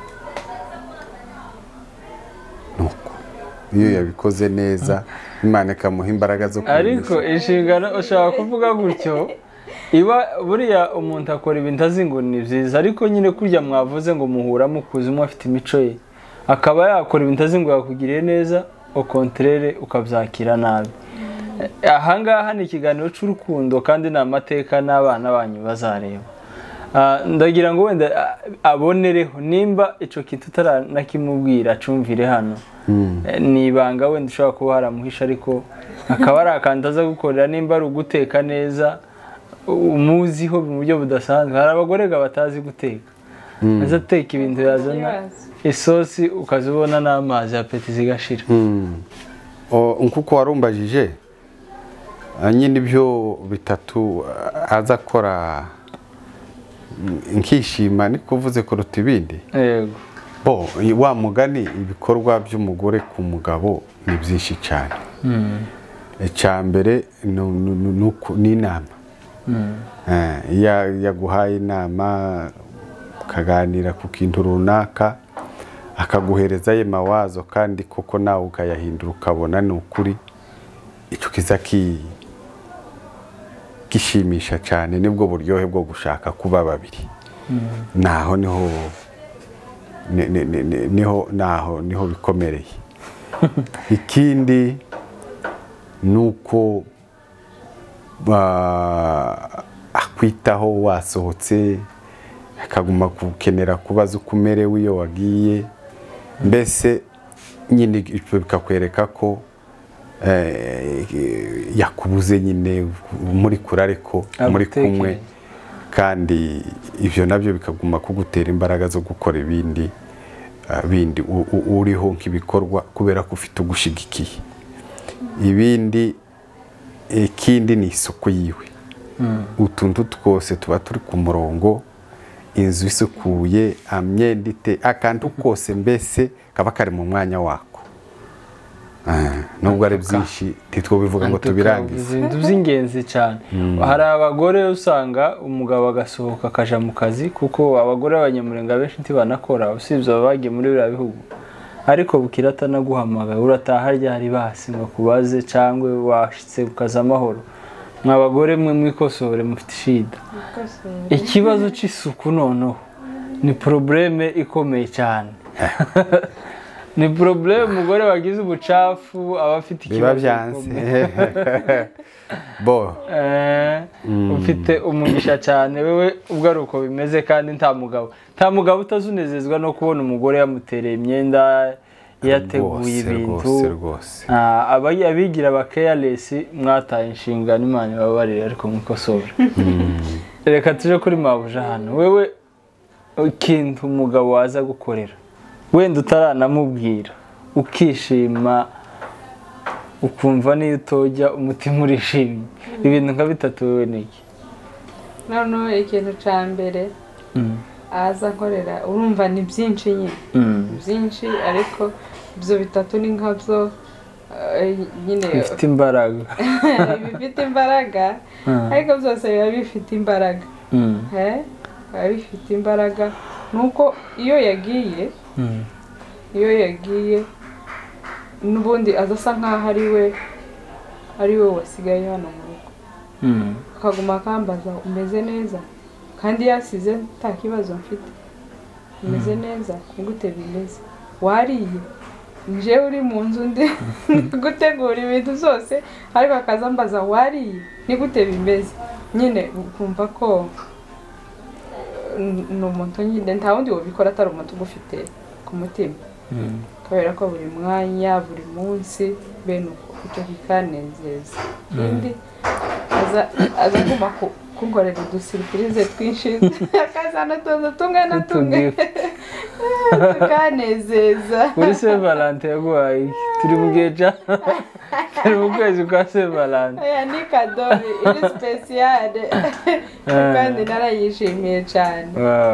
Nuko iyo yabikoze neza Imana ikamuha imbaraga zo kubimisha. Ariko inshingano ushaka kuvuga gutyo, iba buriya umuntu akora ibintu azi ngo ni byiza, ariko nyine kurya mwavuze ngo muhura mukuze umwe afite imico ye, akaba yakora ibintu azi ngo yakugiriye neza, au contraire ukabyakira nabi. Ahangaha ni ikiganiro cy'urukundo kandi ni amateka n'abana banyu bazareba. Ndagira ngo wenda abonereho nimba icyo kintu utaranakimubwira acumvire hano. Ni ibanga wenda ushobora kuba haramuhisha, ariko akaba ari akantu aza gukorera nimba ari uguteka neza umuziho mu buryo budasanzwe. Hari abagore batazi guteka, aza ateka ibintu yazana isosi ukazibona n'amazi ya peti zigashira. Nkuko warumbajije nyine ibyo bitatu aza akora nkishima ni kuvuze kuruta ibindi. Yego. Wa mugani ibikorwa by'umugore ku mugabo ni byinshi cyane. Icya mbere ni inama. Yaguhaye inama ukaganira ku kintu runaka akaguhereza ayo mawazo kandi koko nawe ukayahindura ukabona ni ukuri, icyo kiza gishimisha cyane. Nibwo buryohe bwo gushaka kuba babiri. Naho niho bikomereye. Ikindi nuko akwitaho wasohotse, akaguma gukenera kubaza uko umerewe iyo wagiye. Mbese nyine bikakwereka ko yakubuze nyine muri kure ariko muri kumwe, kandi ibyo nabyo bikaguma kugutera imbaraga zo gukora ibindi uriho nk'ibikorwa kubera ko ufite ugushigikiye. Ikindi ni isuku yiwe. Utuntu twose tuba turi ku murongo, inzu isukuye, amyenda ite, akantu kose mbese kaba kari mu mwanya wako. Nubwo ari byinshi titwo bivuga ngo tubirangize. Ibintu by'ingenzi cyane. Hari abagore usanga umugabo agasohoka akaja mu kazi, kuko abagore b'abanyamurenge benshi ntibanakora usibye abagiye muri biriya bihugu, ariko bukira atanaguhamagaye urataha ryari basi ngo kubaze cyangwa washitse ukaza amahoro. Mwabagore mwe mwikosore mufite shida. Ikibazo cy'isuku noneho ni probleme ikomeye cyane. Ni probleme umugore wagize ubucafu aba afite ikibazo. Ufite umugisha cyane wewe ubwo ari uko bimeze, kandi nta mugabo utazunezezwa no kubona umugore yamutereye imyenda yateguye ibintu rwose abigira aba careless mwataye inshingano Imana ibabarire ariko mwikosora reka tuje kuri mabuja hano wewe ikintu umugabo waza gukorera wenda utaranamubwira ukishima ukumva niyo utojya umutima urishimye ibintu nka bitatu wewe niki noneho ikintu cya mbere aza nkorera urumva ni byinshi nyine byinshi ariko ibyo bitatu ni nkabyo nyine bifite imbaraga bifite imbaraga ariko byose biba bifite imbaraga biba bifite imbaraga nuko iyo yagiye n'ubundi azasa nkaho ari we wasigaye hano mu rugo akaguma akambaza umeze neza kandi yasize nta kibazo mfite umeze neza ni gute bimeze wariye njyewe uri mu nzu ndi gutegura ibintu byose ariko akazambaza wariye ni gute bimeze nyine ukumva ko ni umuntu nyine nta wundi wabikora atari umuntu ugufite ku mutima kubera ko buri mwanya buri munsi bene icyo kikanezeza ikindi aza kuma kunkorera udusiripurize twinshi akazana utuntu tumwe na tumwe tukanezeza muri Saint Valentin yaguhaye turi mu gihe turi mu kwezi kwa Saint Valentin ni kado iri speciale kandi narayishimiye cyane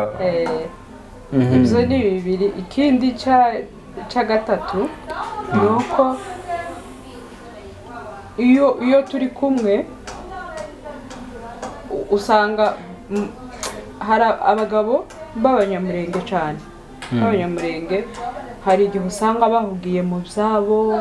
ibyo ni bibiri ikindi cya gatatu ni uko iyo turi kumwe usanga hari abagabo b'abanyamurenge cyane b'abanyamurenge hari igihe usanga bahugiye mu byabo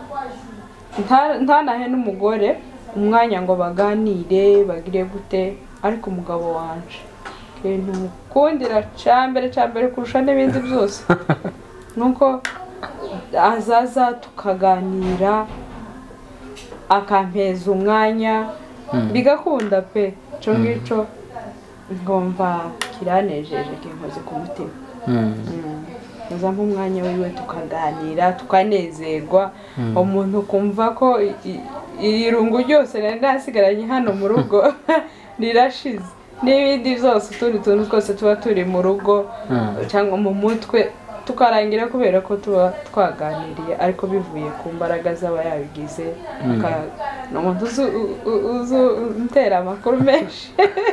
ntanahe n'umugore umwanya ngo baganire bagire gute ariko umugabo wanje ikintu mukundira cya mbere kurusha n'ibindi byose nuko azaza tukaganira akampeza umwanya bigakunda pe cyo ngicyo ngomba kiranejeje kinkoze ku mutima uza nk'umwanya wiwe tukaganira tukanezerwa umuntu kumva ko irungu ryose nari nasigaranye hano mu rugo rirashize n'ibindi byose utundi tuntu twose tuba turi mu rugo cyangwa mu mutwe tukarangira kubera ko tuba twaganiriye ariko bivuye ku mbaraga z'aba yabigize ni umuntu uzi utera amakuru menshi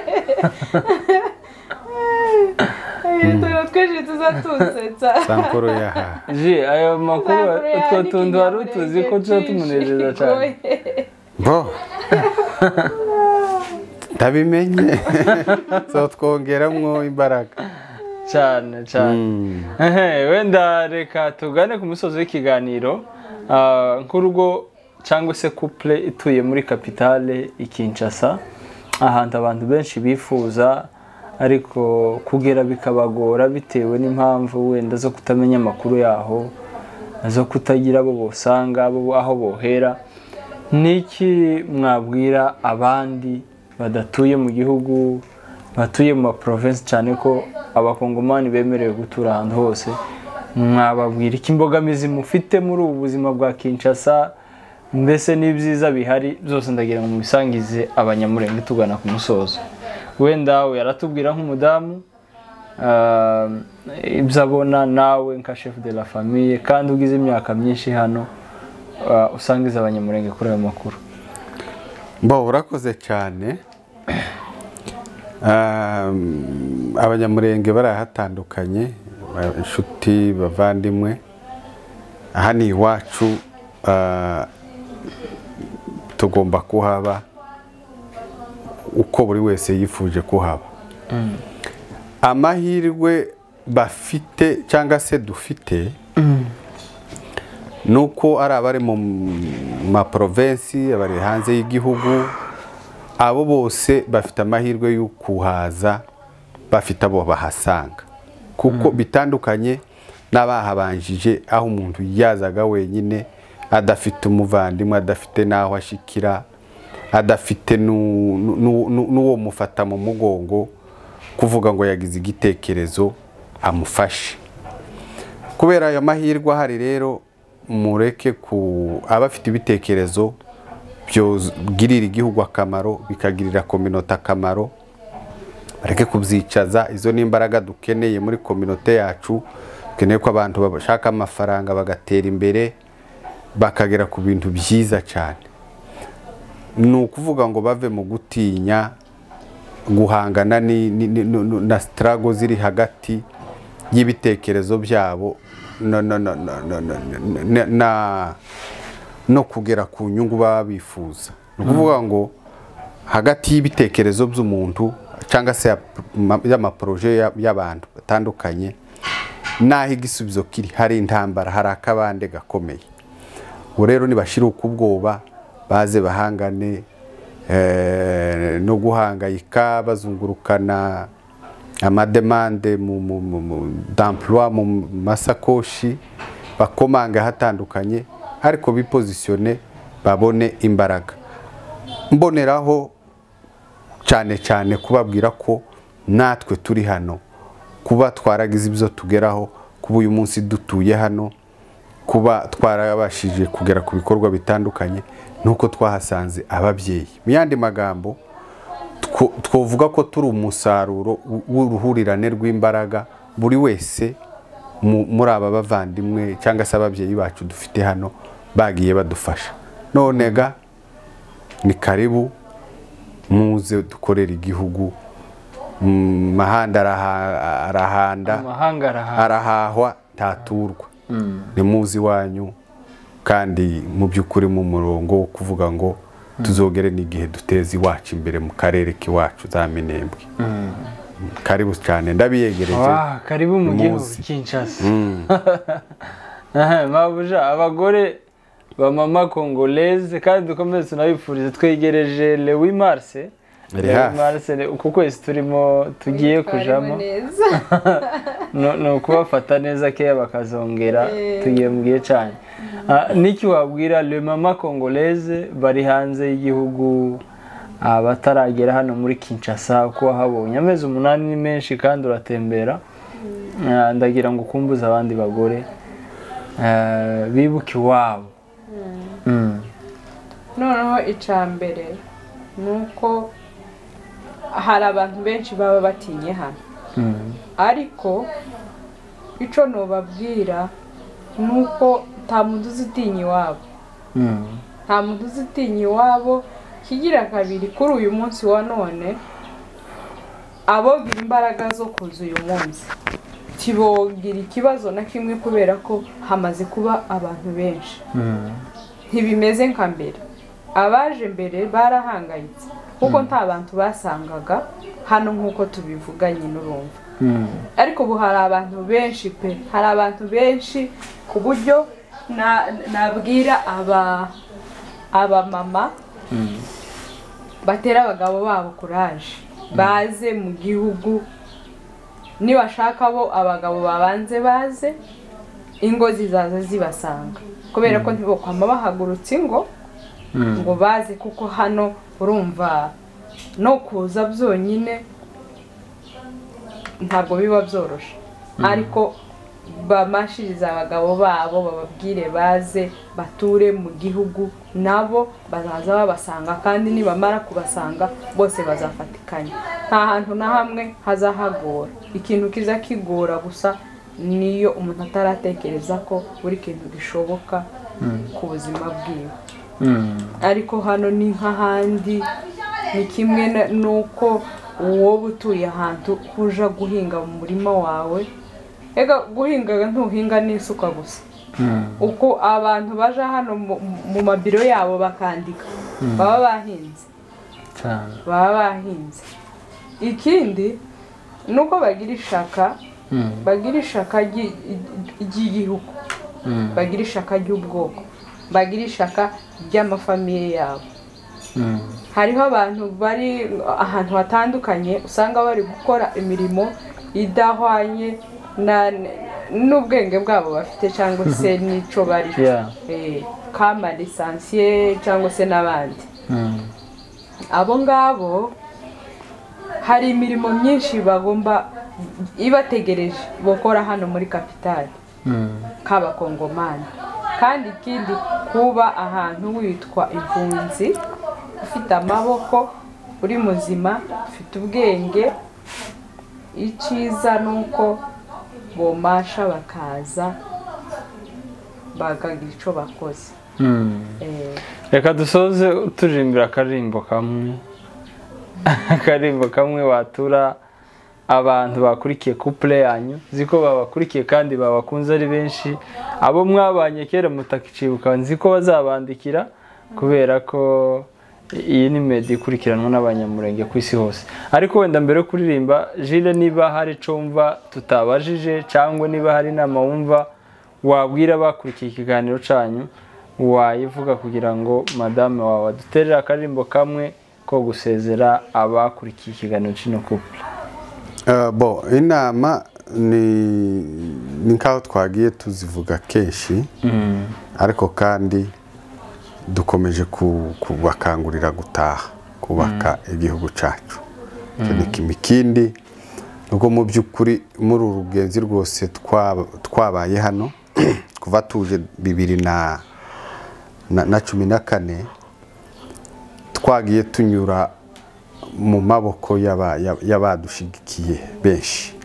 ibintu twinshi tuza tusetsa sankoro yaha ayo makuru utwo tuntu wari utuzi ko tuba tumunezeza cyane ndabimenye so twongeramwo imbaraga cyane wenda reka tugane ku musozi w'ikiganiro nk'urugo cyangwa se couple ituye muri kapitale i Kinshasa ahantu abantu benshi bifuza ariko kugera bikabagora bitewe n'impamvu wenda zo kutamenya amakuru yaho zo kutagira abo bosanga aho bohera niki mwabwira abandi badatuye mu gihugu batuye mu province cyane ko abakongomani bemerewe gutura ahantu hose mwababwira iki imbogamizi mufite muri ubu buzima bwa Kinshasa mbese n'ibyiza bihari byose ndagira ngo mubisangize abanyamurenge tugana ku musozo wenda we yaratubwira nk'umudamu ibyo abona nawe nka chef de la famille kandi ugize imyaka myinshi hano usangiza abanyamurenge kuri ayo makuru urakoze cyane abanyamurenge barahatandukanye inshuti bavandimwe aha ni iwacu tugomba kuhaba uko buri wese yifuje kuhaba amahirwe bafite cyangwa se dufite nuko ari abari mu maprovensi abari hanze y'igihugu abo bose bafite amahirwe yo kuhaza bafite abo bahasanga kuko bitandukanye n'abahabanjije aho umuntu yazaga wenyine adafite umuvandimwe adafite n'aho ashikira adafite n'uwo mufata mu mugongo kuvuga ngo yagize igitekerezo amufashe kubera ayo mahirwe ahari rero mureke ku abafite ibitekerezo byogirira igihugu akamaro bikagirira communauté akamaro bareke kubyicaza. Izo ni imbaraga dukeneye muri communauté yacu. Dukeneye ko abantu bashaka amafaranga bagatera imbere bakagera ku bintu byiza cyane. Ni ukuvuga ngo bave mu gutinya guhangana na struggle ziri hagati y'ibitekerezo byabo no kugera ku nyungu baba bifuza. Ni ukuvuga ngo hagati y'ibitekerezo by'umuntu cyangwa se y'amaproje y'abantu batandukanye naho igisubizo kiri hari intambara, hari akabande gakomeye. Ubu rero nibashira ubwoba baze bahangane no guhangayika bazungurukana amademande d'emploi mu masakoshi bakomanga hatandukanye, ariko bipositione babone imbaraga. Mboneraho cyane cyane kubabwira ko natwe turi hano, kuba twaragize ibyo tugeraho, kuba uyu munsi dutuye hano, kuba twarabashije kugera ku bikorwa bitandukanye, nuko twahasanze ababyeyi. Mu yandi magambo twovuga ko turi umusaruro w'uruhurirane rw'imbaraga buri wese muri aba bavandimwe cyangwa se ababyeyi bacu dufite hano bagiye badufasha. Nonega ni karibu muze dukorera igihugu. Mahanda arahanda, arahahwa taturwa. Ni muzi wanyu kandi mu by'ukuri mu murongo wo kuvuga ngo tuzogere n'igihe duteza iwacu imbere mu karere k'iwacu za Minembwe. Karibu cyane ndabiyegereje. Karibu mu gihugu Kinshasa. Mabuja abagore ba mama Congolaise kandi dukomeze tunabifurize twegereje le 8 mars. Uko kwezi turimo tugiye kujamo no kubafata neza ke bakazongera tugiye mugiye cyane. Niki wabwira le mama Congolaise bari hanze y'igihugu abataragera hano muri Kinshasa ko habonye amezi 8 ni menshi kandi uratembera, ndagira ngo kumbuza abandi bagore bibuke wabo. Noneho icambere nuko hari abantu benshi baba batinye hano, ariko ico no babwira nuko nta muntu uzitinya iwabo. Nta muntu uzitinya iwabo. Kigira kabiri kuri uyu munsi wa none abogira imbaraga zo kuza uyu munsi tibogira ikibazo na kimwe kubera ko hamaze kuba abantu benshi. Ntibimeze nka mbere. Abaje mbere barahangayitse kuko nta bantu basangaga hano nkuko tubivuganye n'urumva. Ariko ubu hari abantu benshi pe, hari abantu benshi ku buryo nabwira aba mama batera abagabo babo courage baze mu gihugu. Nibashaka bo abagabo babanze baze, ingo zizaza zibasanga kubera ko ntibokwama bahagurutse ngo baze, kuko hano urumva no kuza byonyine ntabwo biba byoroshe. Ariko bamashiriza abagabo babo bababwire baze bature mu gihugu, nabo bazaza babasanga kandi nibamara kubasanga bose bazafatikanya. Nta hantu na hamwe hazahagora. Ikintu kiza kigora gusa niyo umuntu ataratekereza ko buri kintu gishoboka ku buzima bwiwe. Ariko hano ni nk'ahandi, ni kimwe nuko wowe utuye ahantu kuja guhinga mu murima wawe. Ega guhinga ntuhinga n'isuka gusa. Uko abantu baje hano mu mabiro yabo bakandika baba bahinze. Baba bahinze. Ikindi nuko bagira ishaka ry'igihugu, bagira ishaka ry'ubwoko, bagira ishaka ry'amafamiye yabo. Hariho abantu bari ahantu hatandukanye usanga bari gukora imirimo idahwanye n'ubwenge bwabo bafite cyangwa se n'ico bari kama lisansiye cyangwa se n'abandi. Abo ngabo hari imirimo myinshi bagomba ibategereje bokora hano muri kapitali. k'abakongomani. Kandi ikindi kuba ahantu witwa impunzi, ufite amaboko, uri muzima, ufite ubwenge, icyiza nuko bomasha bakaza bakagira icyo bakoze. Reka dusoze turimbira akaririmbo kamwe watura abantu bakurikiye couple yanyu, ziko babakurikiye kandi babakunze ari benshi, abo mwabanye kera mutakicibuka, nziko bazabandikira kubera ko iyi ni media ikurikiranwa n'abanyamurenge ku isi hose. Ariko wenda mbere yo kuririmba, Jules, niba hari icyo wumva tutabajije cyangwa niba hari inama wumva wabwira bakurikiye ikiganiro cyanyu, wayivuga kugira ngo madame wawe aduterere akaririmbo kamwe ko gusezera abakurikiye ikiganiro cy'ino couple. Inama ni nkaho twagiye tuzivuga kenshi, ariko kandi dukomeje kubakangurira gutaha, kubaka igihugu cyacu. Ikindi nuko mu by'ukuri muri uru rugenzi rwose twabaye hano kuva tuje 2014 twagiye tunyura mu maboko y'abadushigikiye benshi.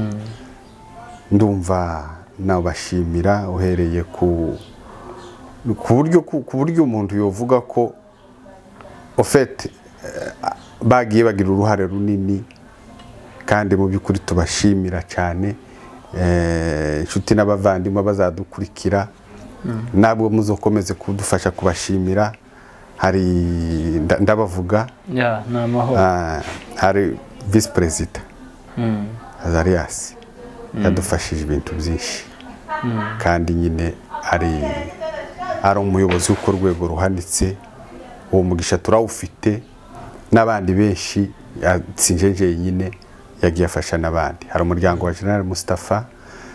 Ndumva nabashimira uhereye ku buryo umuntu yovuga ko ofete bagiye bagira uruhare runini, kandi mu by'ukuri tubashimira cyane. Inshuti n'abavandimwe bazadukurikira, nabwo muzokomeze kudufasha kubashimira. Hari ndabavuga hari vice president Azarias yadufashije ibintu byinshi, kandi nyine ari umuyobozi w'uko rwego ruhanitse. Uwo mugisha turawufite, n'abandi benshi sinjeje nyine yagiye afasha n'abandi. Hari umuryango wa General Mustafa,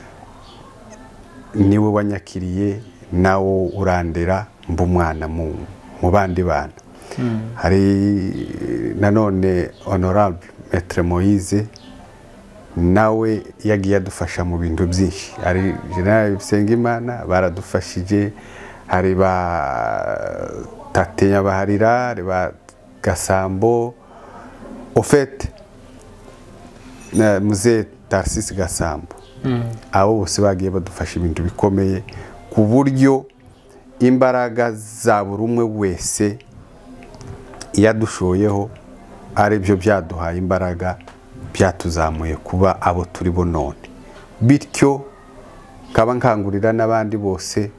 niwe wanyakiriye, nawo urandera mbumwana mu bandi bana. Hari nanone honorable Maître Moïse, nawe yagiye adufasha mu bintu byinshi. Hari General Bisengimana baradufashije, hari ba Tate Nyabaharira, hari ba Gasambo, ofete Mzee Tarcisse Gasambo. Abo bose bagiye badufasha ibintu bikomeye, ku buryo imbaraga za buri umwe wese yadushoyeho ari byo byaduhaye imbaraga, byatuzamuye kuba abo turi bo none. Bityo kaba nkangurira n'abandi bose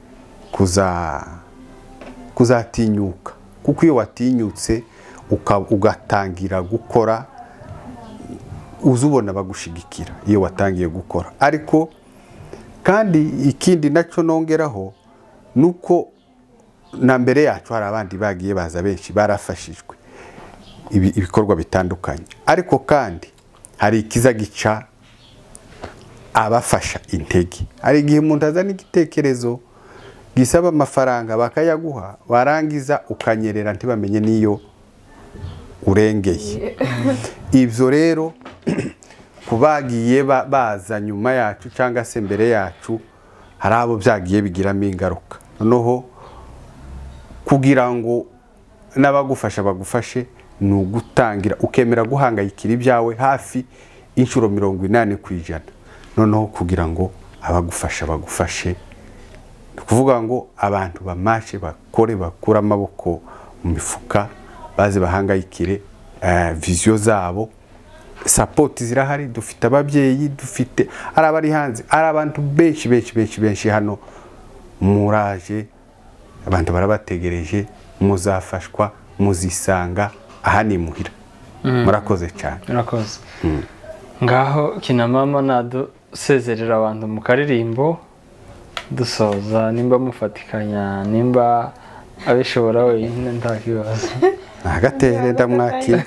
kuzatinyuka, kuko iyo watinyutse ugatangira gukora, uzubona bagushigikira iyo watangiye gukora. Ariko kandi ikindi nacyo nongeraho nuko na mbere yacu hari abandi bagiye baza benshi barafashijwe ibikorwa bitandukanye. Ariko kandi hari ikiza gica abafasha intege. Hari igihe umuntu azana igitekerezo gisaba amafaranga bakayaguha, warangiza ukanyerera ntibamenye niyo urengeye. Ibyo rero kubagiye baza nyuma yacu cyangwa se mbere yacu, hari abo byagiye bigiramo ingaruka. Noneho kugira ngo n'abagufasha bagufashe, ni ugutangira ukemera guhangayikira ibyawe hafi inshuro 80%. Noneho kugira ngo abagufasha bagufashe, kuvuga ngo abantu bamashe bakore, bakura amaboko mu mifuka, baze bahangayikire vision zabo. Support zirahari, dufite ababyeyi, dufite arabari hanze, ari abantu benshi hano. Muraje, abantu barabategereje, muzafashwa, muzisanga aha ni muhira. Murakoze cyane. Murakoze. Ngaho kina mama nadusezerera abantu mu karirimbo dusoza, nimba mufatikanya, nimba abishobora wenyine ntakibazo. Nagatere ndamwakira.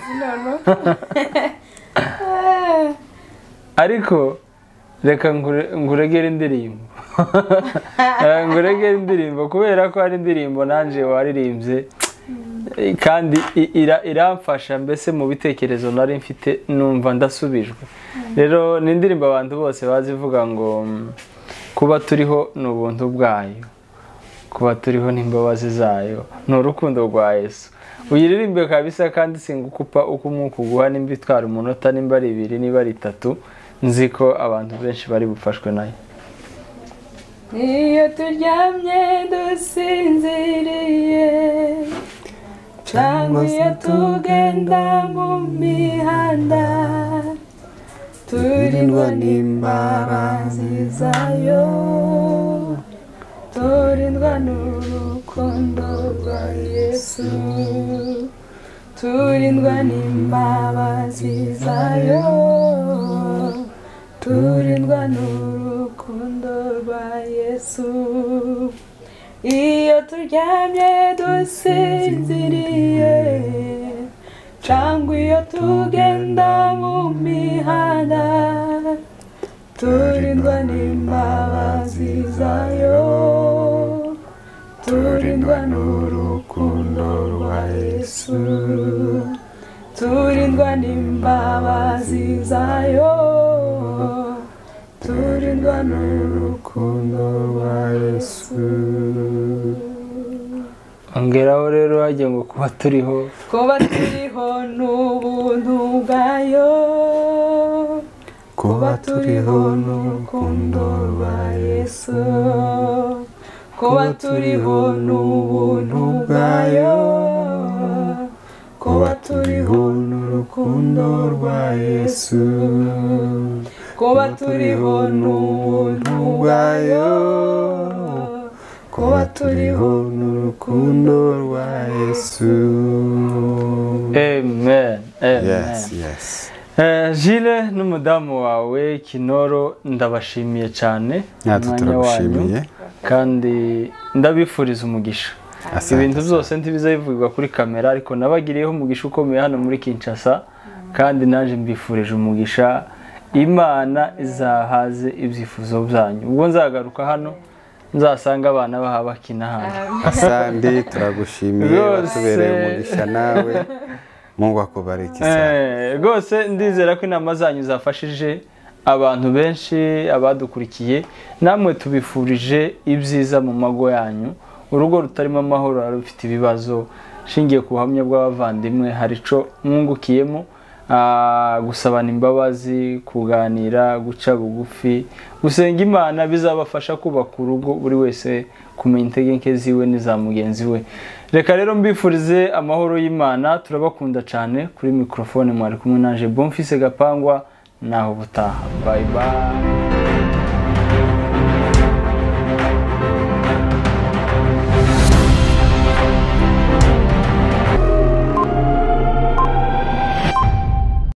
Ariko reka nguregere indirimbo. Nguregere indirimbo kubera ko ari indirimbo nanje waririmbye, kandi iramfasha mbese mu bitekerezo nari mfite, numva ndasubijwe. Rero ni indirimbo abantu bose bazivuga ngo kuba turiho ni ubuntu bwayo, kuba turiho n'imbabazi zayo, ni urukundo rwa Yesu. Uyiririmbe kabisa kandi singukupa uko umwuka uguha, nimba itwara umunota, nimba ari 2, nimba ari 3, nzi ko abantu benshi bari bufashwe nayo. Iyo turyamye dusinziriye cyangwa iyo tugenda mu mihanda, turindwa n'imbabazi zayo, turindwa n'urukundo rwa Yesu, turindwa n'imbabazi zayo, turindwa n'urukundo rwa Yesu. Iyo turyamye dusinziriye cyangwa iyo tugenda mu mihanda, turindwa n'imbabazi zayo, turindwa n'urukundo rwa Yesu, turindwa n'imbabazi zayo, turindwa n'urukundo rwa Yesu. Ongeraho rero hajya ngo kuba turiho n'ubuntu bwayo, kuba turiho n'urukundo rwa Yesu, kuba turiho n'ubuntu bwayo, kuba turiho n'urukundo rwa Yesu, kuba turiho n'ubuntu bwayo, kuba turiho n'urukundo rwa Yesu. Amen. Amen. Yes. Gilles n'umudamu wawe Kinoro, ndabashimiye cyane natwe turabashimiye kandi ndabifuriza umugisha. Ibintu byose ntibizavugwa kuri kamera, ariko nabagiriyeho umugisha ukomeye hano muri Kinshasa, kandi naje mbifurije umugisha. Imana izahaze ibyifuzo byanyu. Ubwo nzagaruka hano nzasanga abana baha bakina hano. Asante, turagushimiye, batubereye umugisha nawe. Mungu akubariki sana. Rwose ndizera ko inama zanyu zafashije abantu benshi abadukurikiye. Namwe tubifurije ibyiza mu mago yanyu. Urugo rutarimo amahoro rufite ibibazo, shingiye ku buhamya bw'abavandimwe hari ico mwungukiyemo, gusabana imbabazi, kuganira, guca bugufi, gusenga Imana bizabafasha kubaka urugo, buri wese kumenya intege nke ziwe n'iza mugenzi we. Reka rero mbifurize amahoro y'Imana, turabakunda cyane. Kuri mikrofone mwari kumwe nanje Bonfils Gapangwa, naho butaha. Bye bye.